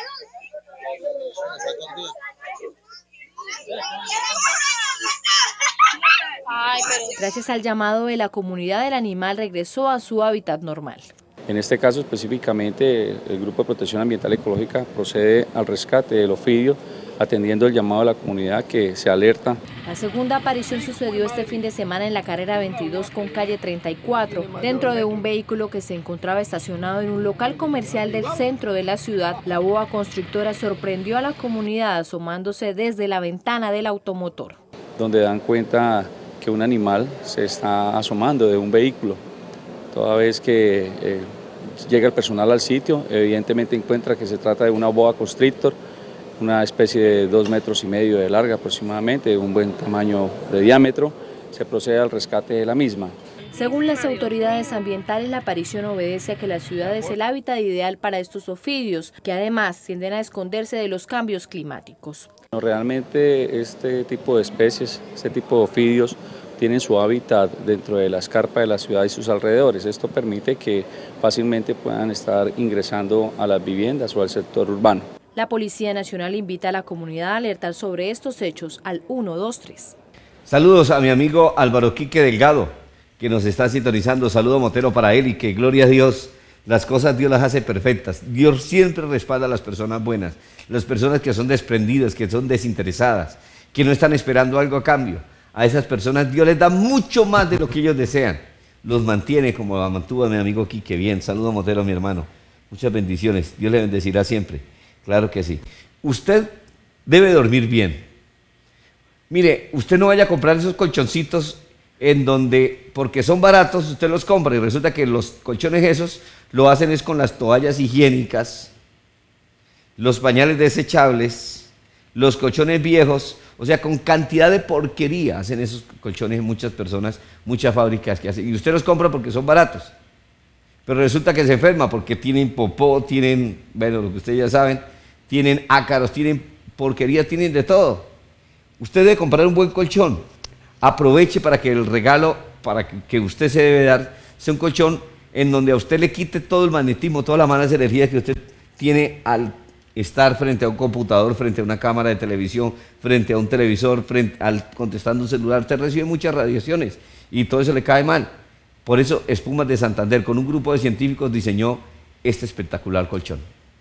Gracias al llamado de la comunidad, el animal regresó a su hábitat normal. En este caso específicamente, el Grupo de Protección Ambiental Ecológica procede al rescate del ofidio, atendiendo el llamado de la comunidad que se alerta. La segunda aparición sucedió este fin de semana en la carrera veintidós con calle treinta y cuatro, dentro de un vehículo que se encontraba estacionado en un local comercial del centro de la ciudad. La boa constrictora sorprendió a la comunidad asomándose desde la ventana del automotor, donde dan cuenta que un animal se está asomando de un vehículo. Toda vez que eh, llega el personal al sitio, evidentemente encuentra que se trata de una boa constrictor, una especie de dos metros y medio de larga aproximadamente, un buen tamaño de diámetro. Se procede al rescate de la misma. Según las autoridades ambientales, la aparición obedece a que la ciudad es el hábitat ideal para estos ofidios, que además tienden a esconderse de los cambios climáticos. Realmente este tipo de especies, este tipo de ofidios, tienen su hábitat dentro de la escarpa de la ciudad y sus alrededores. Esto permite que fácilmente puedan estar ingresando a las viviendas o al sector urbano. La Policía Nacional invita a la comunidad a alertar sobre estos hechos al uno dos tres. Saludos a mi amigo Álvaro Quique Delgado, que nos está sintonizando. Saludo Motero para él y que gloria a Dios, las cosas Dios las hace perfectas. Dios siempre respalda a las personas buenas, las personas que son desprendidas, que son desinteresadas, que no están esperando algo a cambio. A esas personas Dios les da mucho más de lo que ellos desean. Los mantiene como la mantuvo a mi amigo Quique. Bien, saludo Motero, mi hermano. Muchas bendiciones. Dios le bendecirá siempre. Claro que sí. Usted debe dormir bien. Mire, usted no vaya a comprar esos colchoncitos en donde, porque son baratos, usted los compra y resulta que los colchones esos lo hacen es con las toallas higiénicas, los pañales desechables, los colchones viejos, o sea, con cantidad de porquería hacen esos colchones muchas personas, muchas fábricas que hacen. Y usted los compra porque son baratos. Pero resulta que se enferma porque tienen popó, tienen, bueno, lo que ustedes ya saben, tienen ácaros, tienen porquerías, tienen de todo. Usted debe comprar un buen colchón. Aproveche para que el regalo, para que usted se debe dar, sea un colchón en donde a usted le quite todo el magnetismo, todas las malas energías que usted tiene al estar frente a un computador, frente a una cámara de televisión, frente a un televisor, frente al contestando un celular. Usted recibe muchas radiaciones y todo eso le cae mal. Por eso Espumas de Santander, con un grupo de científicos, diseñó este espectacular colchón.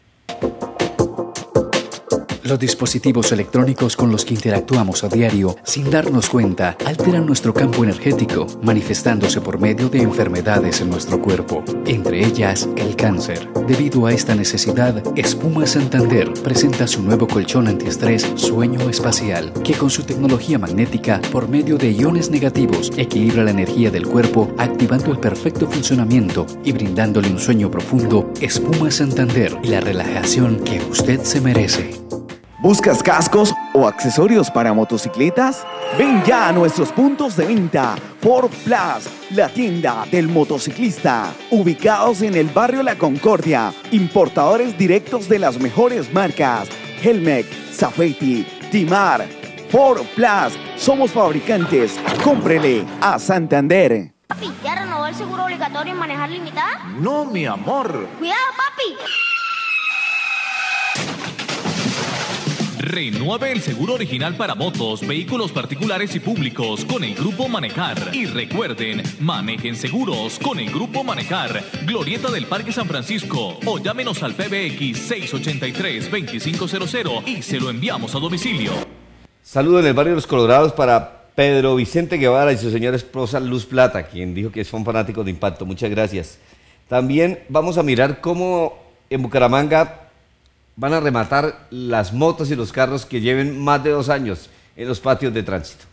Los dispositivos electrónicos con los que interactuamos a diario, sin darnos cuenta, alteran nuestro campo energético, manifestándose por medio de enfermedades en nuestro cuerpo, entre ellas el cáncer. Debido a esta necesidad, Espumas Santander presenta su nuevo colchón antiestrés Sueño Espacial, que con su tecnología magnética, por medio de iones negativos, equilibra la energía del cuerpo, activando el perfecto funcionamiento y brindándole un sueño profundo. Espumas Santander y la relajación que usted se merece. ¿Buscas cascos o accesorios para motocicletas? Ven ya a nuestros puntos de venta Ford Plus, la tienda del motociclista, ubicados en el barrio La Concordia, importadores directos de las mejores marcas, Helmec, Safety, Timar. Ford Plus, somos fabricantes, cómprele a Santander. Papi, ¿ya renovó el seguro obligatorio en manejar limitada? No, mi amor. ¡Cuidado, papi! Renueve el seguro original para motos, vehículos particulares y públicos con el Grupo Manejar. Y recuerden, manejen seguros con el Grupo Manejar. Glorieta del Parque San Francisco. O llámenos al P B X seis ochenta y tres, veinticinco cero cero y se lo enviamos a domicilio. Saludo en el barrio de Los Colorados para Pedro Vicente Guevara y su señora esposa Luz Plata, quien dijo que son fanáticos de Impacto. Muchas gracias. También vamos a mirar cómo en Bucaramanga van a rematar las motos y los carros que lleven más de dos años en los patios de tránsito.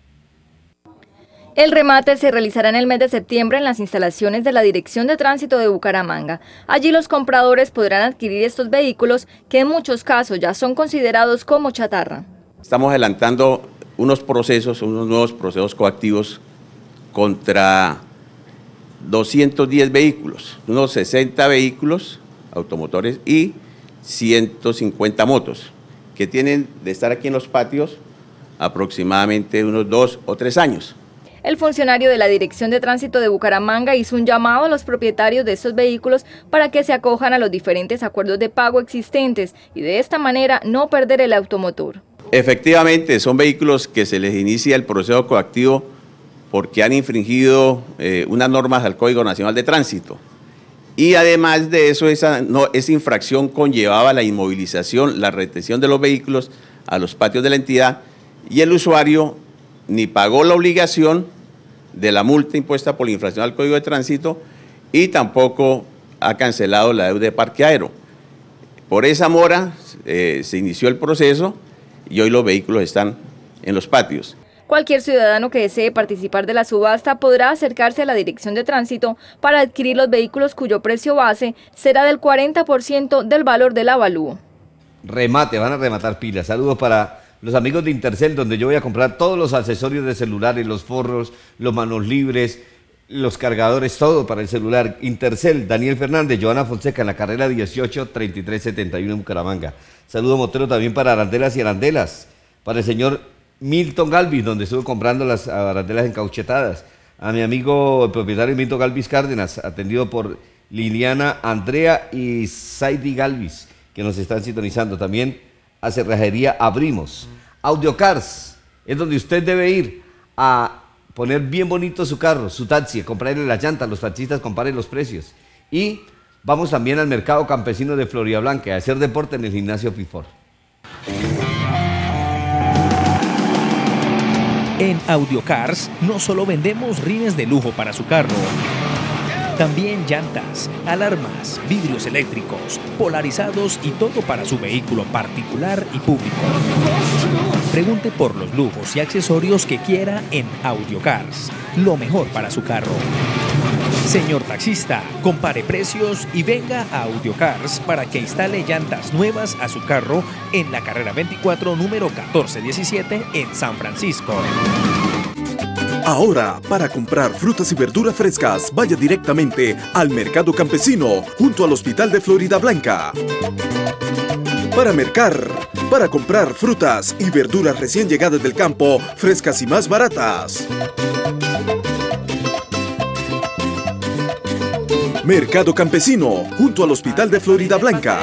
El remate se realizará en el mes de septiembre en las instalaciones de la Dirección de Tránsito de Bucaramanga. Allí los compradores podrán adquirir estos vehículos que en muchos casos ya son considerados como chatarra. Estamos adelantando unos procesos, unos nuevos procesos coactivos contra doscientos diez vehículos, unos sesenta vehículos automotores y ciento cincuenta motos, que tienen de estar aquí en los patios aproximadamente unos dos o tres años. El funcionario de la Dirección de Tránsito de Bucaramanga hizo un llamado a los propietarios de estos vehículos para que se acojan a los diferentes acuerdos de pago existentes y de esta manera no perder el automotor. Efectivamente, son vehículos que se les inicia el proceso coactivo porque han infringido eh, unas normas al Código Nacional de Tránsito. Y además de eso, esa, no, esa infracción conllevaba la inmovilización, la retención de los vehículos a los patios de la entidad y el usuario ni pagó la obligación de la multa impuesta por la infracción al Código de Tránsito y tampoco ha cancelado la deuda de parqueadero. Por esa mora eh, se inició el proceso y hoy los vehículos están en los patios. Cualquier ciudadano que desee participar de la subasta podrá acercarse a la Dirección de Tránsito para adquirir los vehículos cuyo precio base será del cuarenta por ciento del valor del avalúo. Remate, van a rematar pilas. Saludos para los amigos de Intercel, donde yo voy a comprar todos los accesorios de celulares, los forros, los manos libres, los cargadores, todo para el celular. Intercel, Daniel Fernández, Joana Fonseca, en la carrera dieciocho, treinta y tres setenta y uno en Bucaramanga. Saludo motero también para Arandelas y Arandelas, para el señor Milton Galvis, donde estuve comprando las arandelas encauchetadas. A mi amigo, el propietario Milton Galvis Cárdenas, atendido por Liliana, Andrea y Saidi Galvis, que nos están sintonizando. También a Cerrajería Abrimos. Audiocars es donde usted debe ir a poner bien bonito su carro, su taxi, comprarle las llantas, los taxistas comparen los precios. Y vamos también al mercado campesino de Floridablanca a hacer deporte en el gimnasio Pifor. En Audiocars no solo vendemos rines de lujo para su carro, también llantas, alarmas, vidrios eléctricos, polarizados y todo para su vehículo particular y público. Pregunte por los lujos y accesorios que quiera en Audiocars, lo mejor para su carro. Señor taxista, compare precios y venga a Audiocars para que instale llantas nuevas a su carro en la carrera veinticuatro, número catorce diecisiete en San Francisco. Ahora, para comprar frutas y verduras frescas, vaya directamente al Mercado Campesino, junto al Hospital de Floridablanca. Para mercar, para comprar frutas y verduras recién llegadas del campo, frescas y más baratas. Mercado Campesino, junto al Hospital de Floridablanca.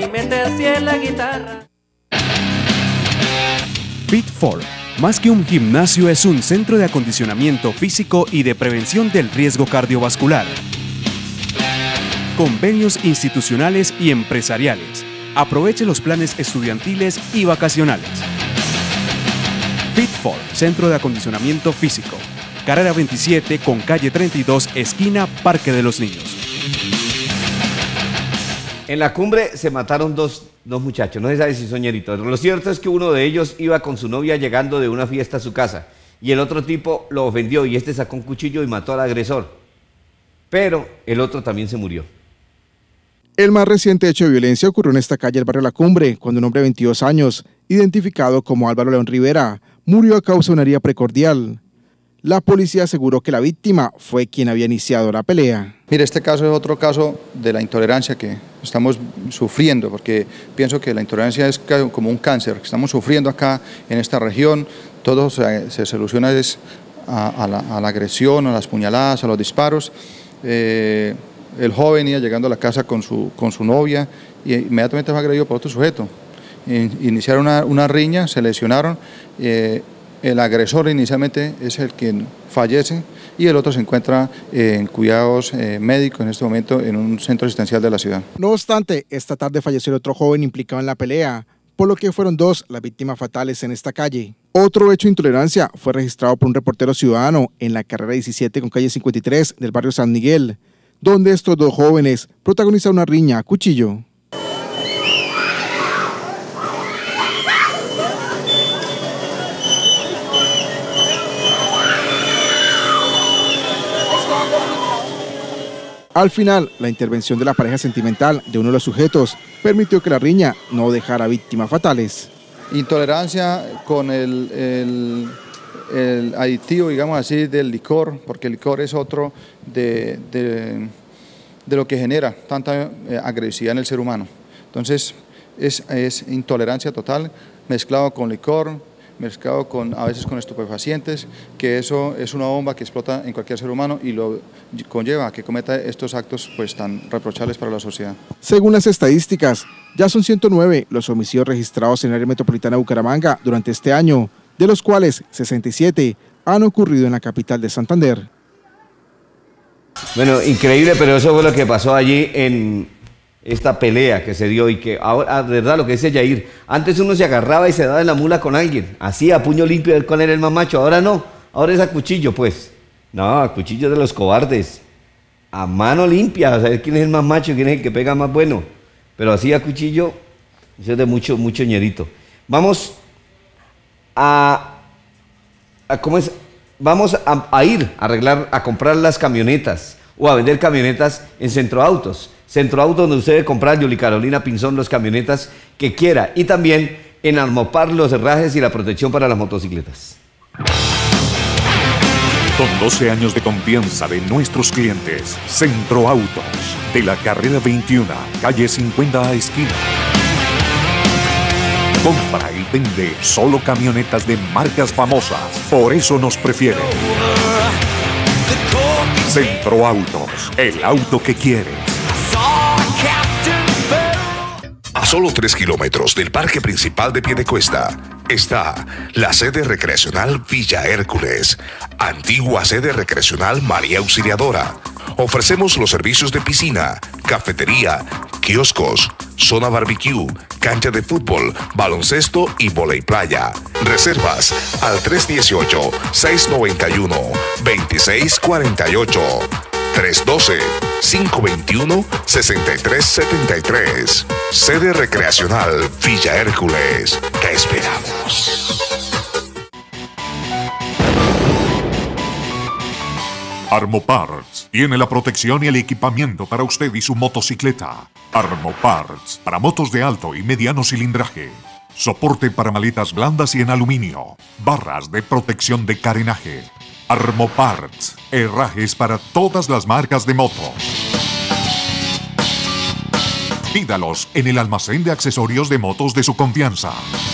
Fit4, más que un gimnasio, es un centro de acondicionamiento físico y de prevención del riesgo cardiovascular. Convenios institucionales y empresariales. Aproveche los planes estudiantiles y vacacionales. Fit cuatro, centro de acondicionamiento físico. Carrera veintisiete con calle treinta y dos, esquina Parque de los Niños. En la cumbre se mataron dos, dos muchachos, no se sabe si son ñeritos. Lo cierto es que uno de ellos iba con su novia llegando de una fiesta a su casa y el otro tipo lo ofendió y este sacó un cuchillo y mató al agresor. Pero el otro también se murió. El más reciente hecho de violencia ocurrió en esta calle del barrio La Cumbre, cuando un hombre de veintidós años, identificado como Álvaro León Rivera, murió a causa de una herida precordial. La policía aseguró que la víctima fue quien había iniciado la pelea. Mire, este caso es otro caso de la intolerancia que estamos sufriendo, porque pienso que la intolerancia es como un cáncer que estamos sufriendo acá en esta región. Todo se, se soluciona es a, a, la, a la agresión, a las puñaladas, a los disparos. Eh, el joven iba llegando a la casa con su, con su novia y inmediatamente fue agredido por otro sujeto. in, iniciaron una, una riña, se lesionaron, eh, el agresor inicialmente es el quien fallece y el otro se encuentra eh, en cuidados eh, médicos en este momento en un centro asistencial de la ciudad. No obstante, esta tarde falleció otro joven implicado en la pelea, por lo que fueron dos las víctimas fatales en esta calle. Otro hecho de intolerancia fue registrado por un reportero ciudadano en la carrera diecisiete con calle cincuenta y tres del barrio San Miguel, donde estos dos jóvenes protagonizaron una riña a cuchillo. Al final, la intervención de la pareja sentimental de uno de los sujetos permitió que la riña no dejara víctimas fatales. Intolerancia con el, el, el aditivo, digamos así, del licor, porque el licor es otro de, de, de lo que genera tanta eh, agresividad en el ser humano. Entonces, es, es intolerancia total mezclado con licor, mezclado con, a veces con estupefacientes, que eso es una bomba que explota en cualquier ser humano y lo conlleva a que cometa estos actos pues tan reprochables para la sociedad. Según las estadísticas, ya son ciento nueve los homicidios registrados en el área metropolitana de Bucaramanga durante este año, de los cuales sesenta y siete han ocurrido en la capital de Santander. Bueno, increíble, pero eso fue lo que pasó allí en esta pelea que se dio y que ahora, de verdad, lo que dice Yair, antes uno se agarraba y se daba en la mula con alguien, así a puño limpio, ver cuál era el más macho, ahora no, ahora es a cuchillo, pues. No, a cuchillo de los cobardes, a mano limpia, a saber quién es el más macho, quién es el que pega más bueno, pero así a cuchillo, eso es de mucho, mucho ñerito. Vamos a, a ¿cómo es? Vamos a, a ir a arreglar, a comprar las camionetas o a vender camionetas en Centro Autos. Centro Auto, donde usted debe comprar, Yoli Carolina Pinzón, las camionetas que quiera. Y también en Armopar, los herrajes y la protección para las motocicletas. Con doce años de confianza de nuestros clientes, Centro Autos, de la carrera veintiuno, calle cincuenta a esquina. Compra y vende solo camionetas de marcas famosas, por eso nos prefieren. Centro Autos, el auto que quieres. A solo tres kilómetros del parque principal de Piedecuesta está la sede recreacional Villa Hércules, antigua sede recreacional María Auxiliadora. Ofrecemos los servicios de piscina, cafetería, kioscos, zona barbecue, cancha de fútbol, baloncesto y vóley playa. Reservas al tres uno ocho, seis nueve uno, dos seis cuatro ocho. tres uno dos, cinco dos uno, seis tres siete tres. Sede recreacional Villa Hércules. Te esperamos. Armoparts tiene la protección y el equipamiento para usted y su motocicleta. Armoparts para motos de alto y mediano cilindraje. Soporte para maletas blandas y en aluminio. Barras de protección de carenaje. Armoparts, herrajes para todas las marcas de motos. Pídalos en el almacén de accesorios de motos de su confianza.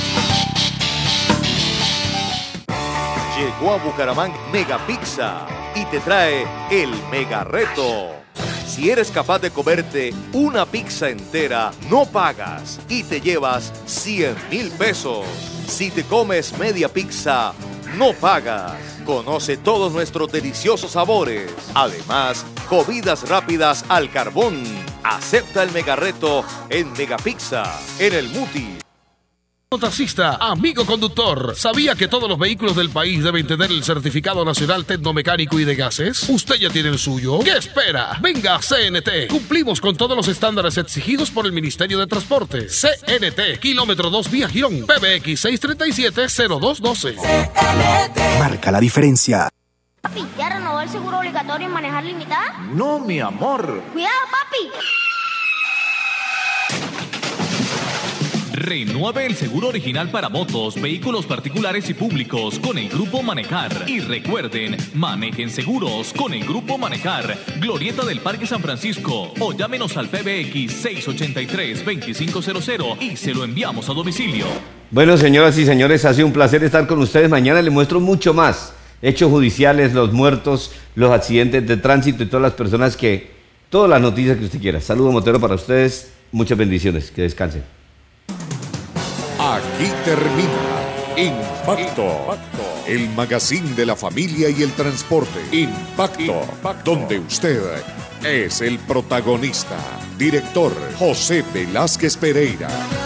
Llegó a Bucaramanga Mega Pizza y te trae el Mega Reto. Si eres capaz de comerte una pizza entera, no pagas y te llevas cien mil pesos. Si te comes media pizza, no pagas. Conoce todos nuestros deliciosos sabores. Además, comidas rápidas al carbón. Acepta el Mega Reto en Mega Pizza, en el Muti. Taxista, amigo conductor, ¿sabía que todos los vehículos del país deben tener el certificado nacional tecnomecánico y de gases? ¿Usted ya tiene el suyo? ¿Qué espera? Venga a C N T. Cumplimos con todos los estándares exigidos por el Ministerio de Transporte. C N T, kilómetro dos vía Girón, P B X seis tres siete cero dos uno dos. C N T. Marca la diferencia. Papi, ¿ya renovó el seguro obligatorio en manejar limitada? No, mi amor. Cuidado, papi. Renueve el seguro original para motos, vehículos particulares y públicos con el Grupo Manejar. Y recuerden, manejen seguros con el Grupo Manejar. Glorieta del Parque San Francisco. O llámenos al P B X seis ocho tres, dos cinco cero cero y se lo enviamos a domicilio. Bueno, señoras y señores, ha sido un placer estar con ustedes. Mañana les muestro mucho más. Hechos judiciales, los muertos, los accidentes de tránsito y todas las personas que... Todas las noticias que usted quiera. Saludos, Motero, para ustedes. Muchas bendiciones. Que descansen. Aquí termina Impacto, el magazine de la familia y el transporte. Impacto, donde usted es el protagonista. Director José Velázquez Pereira.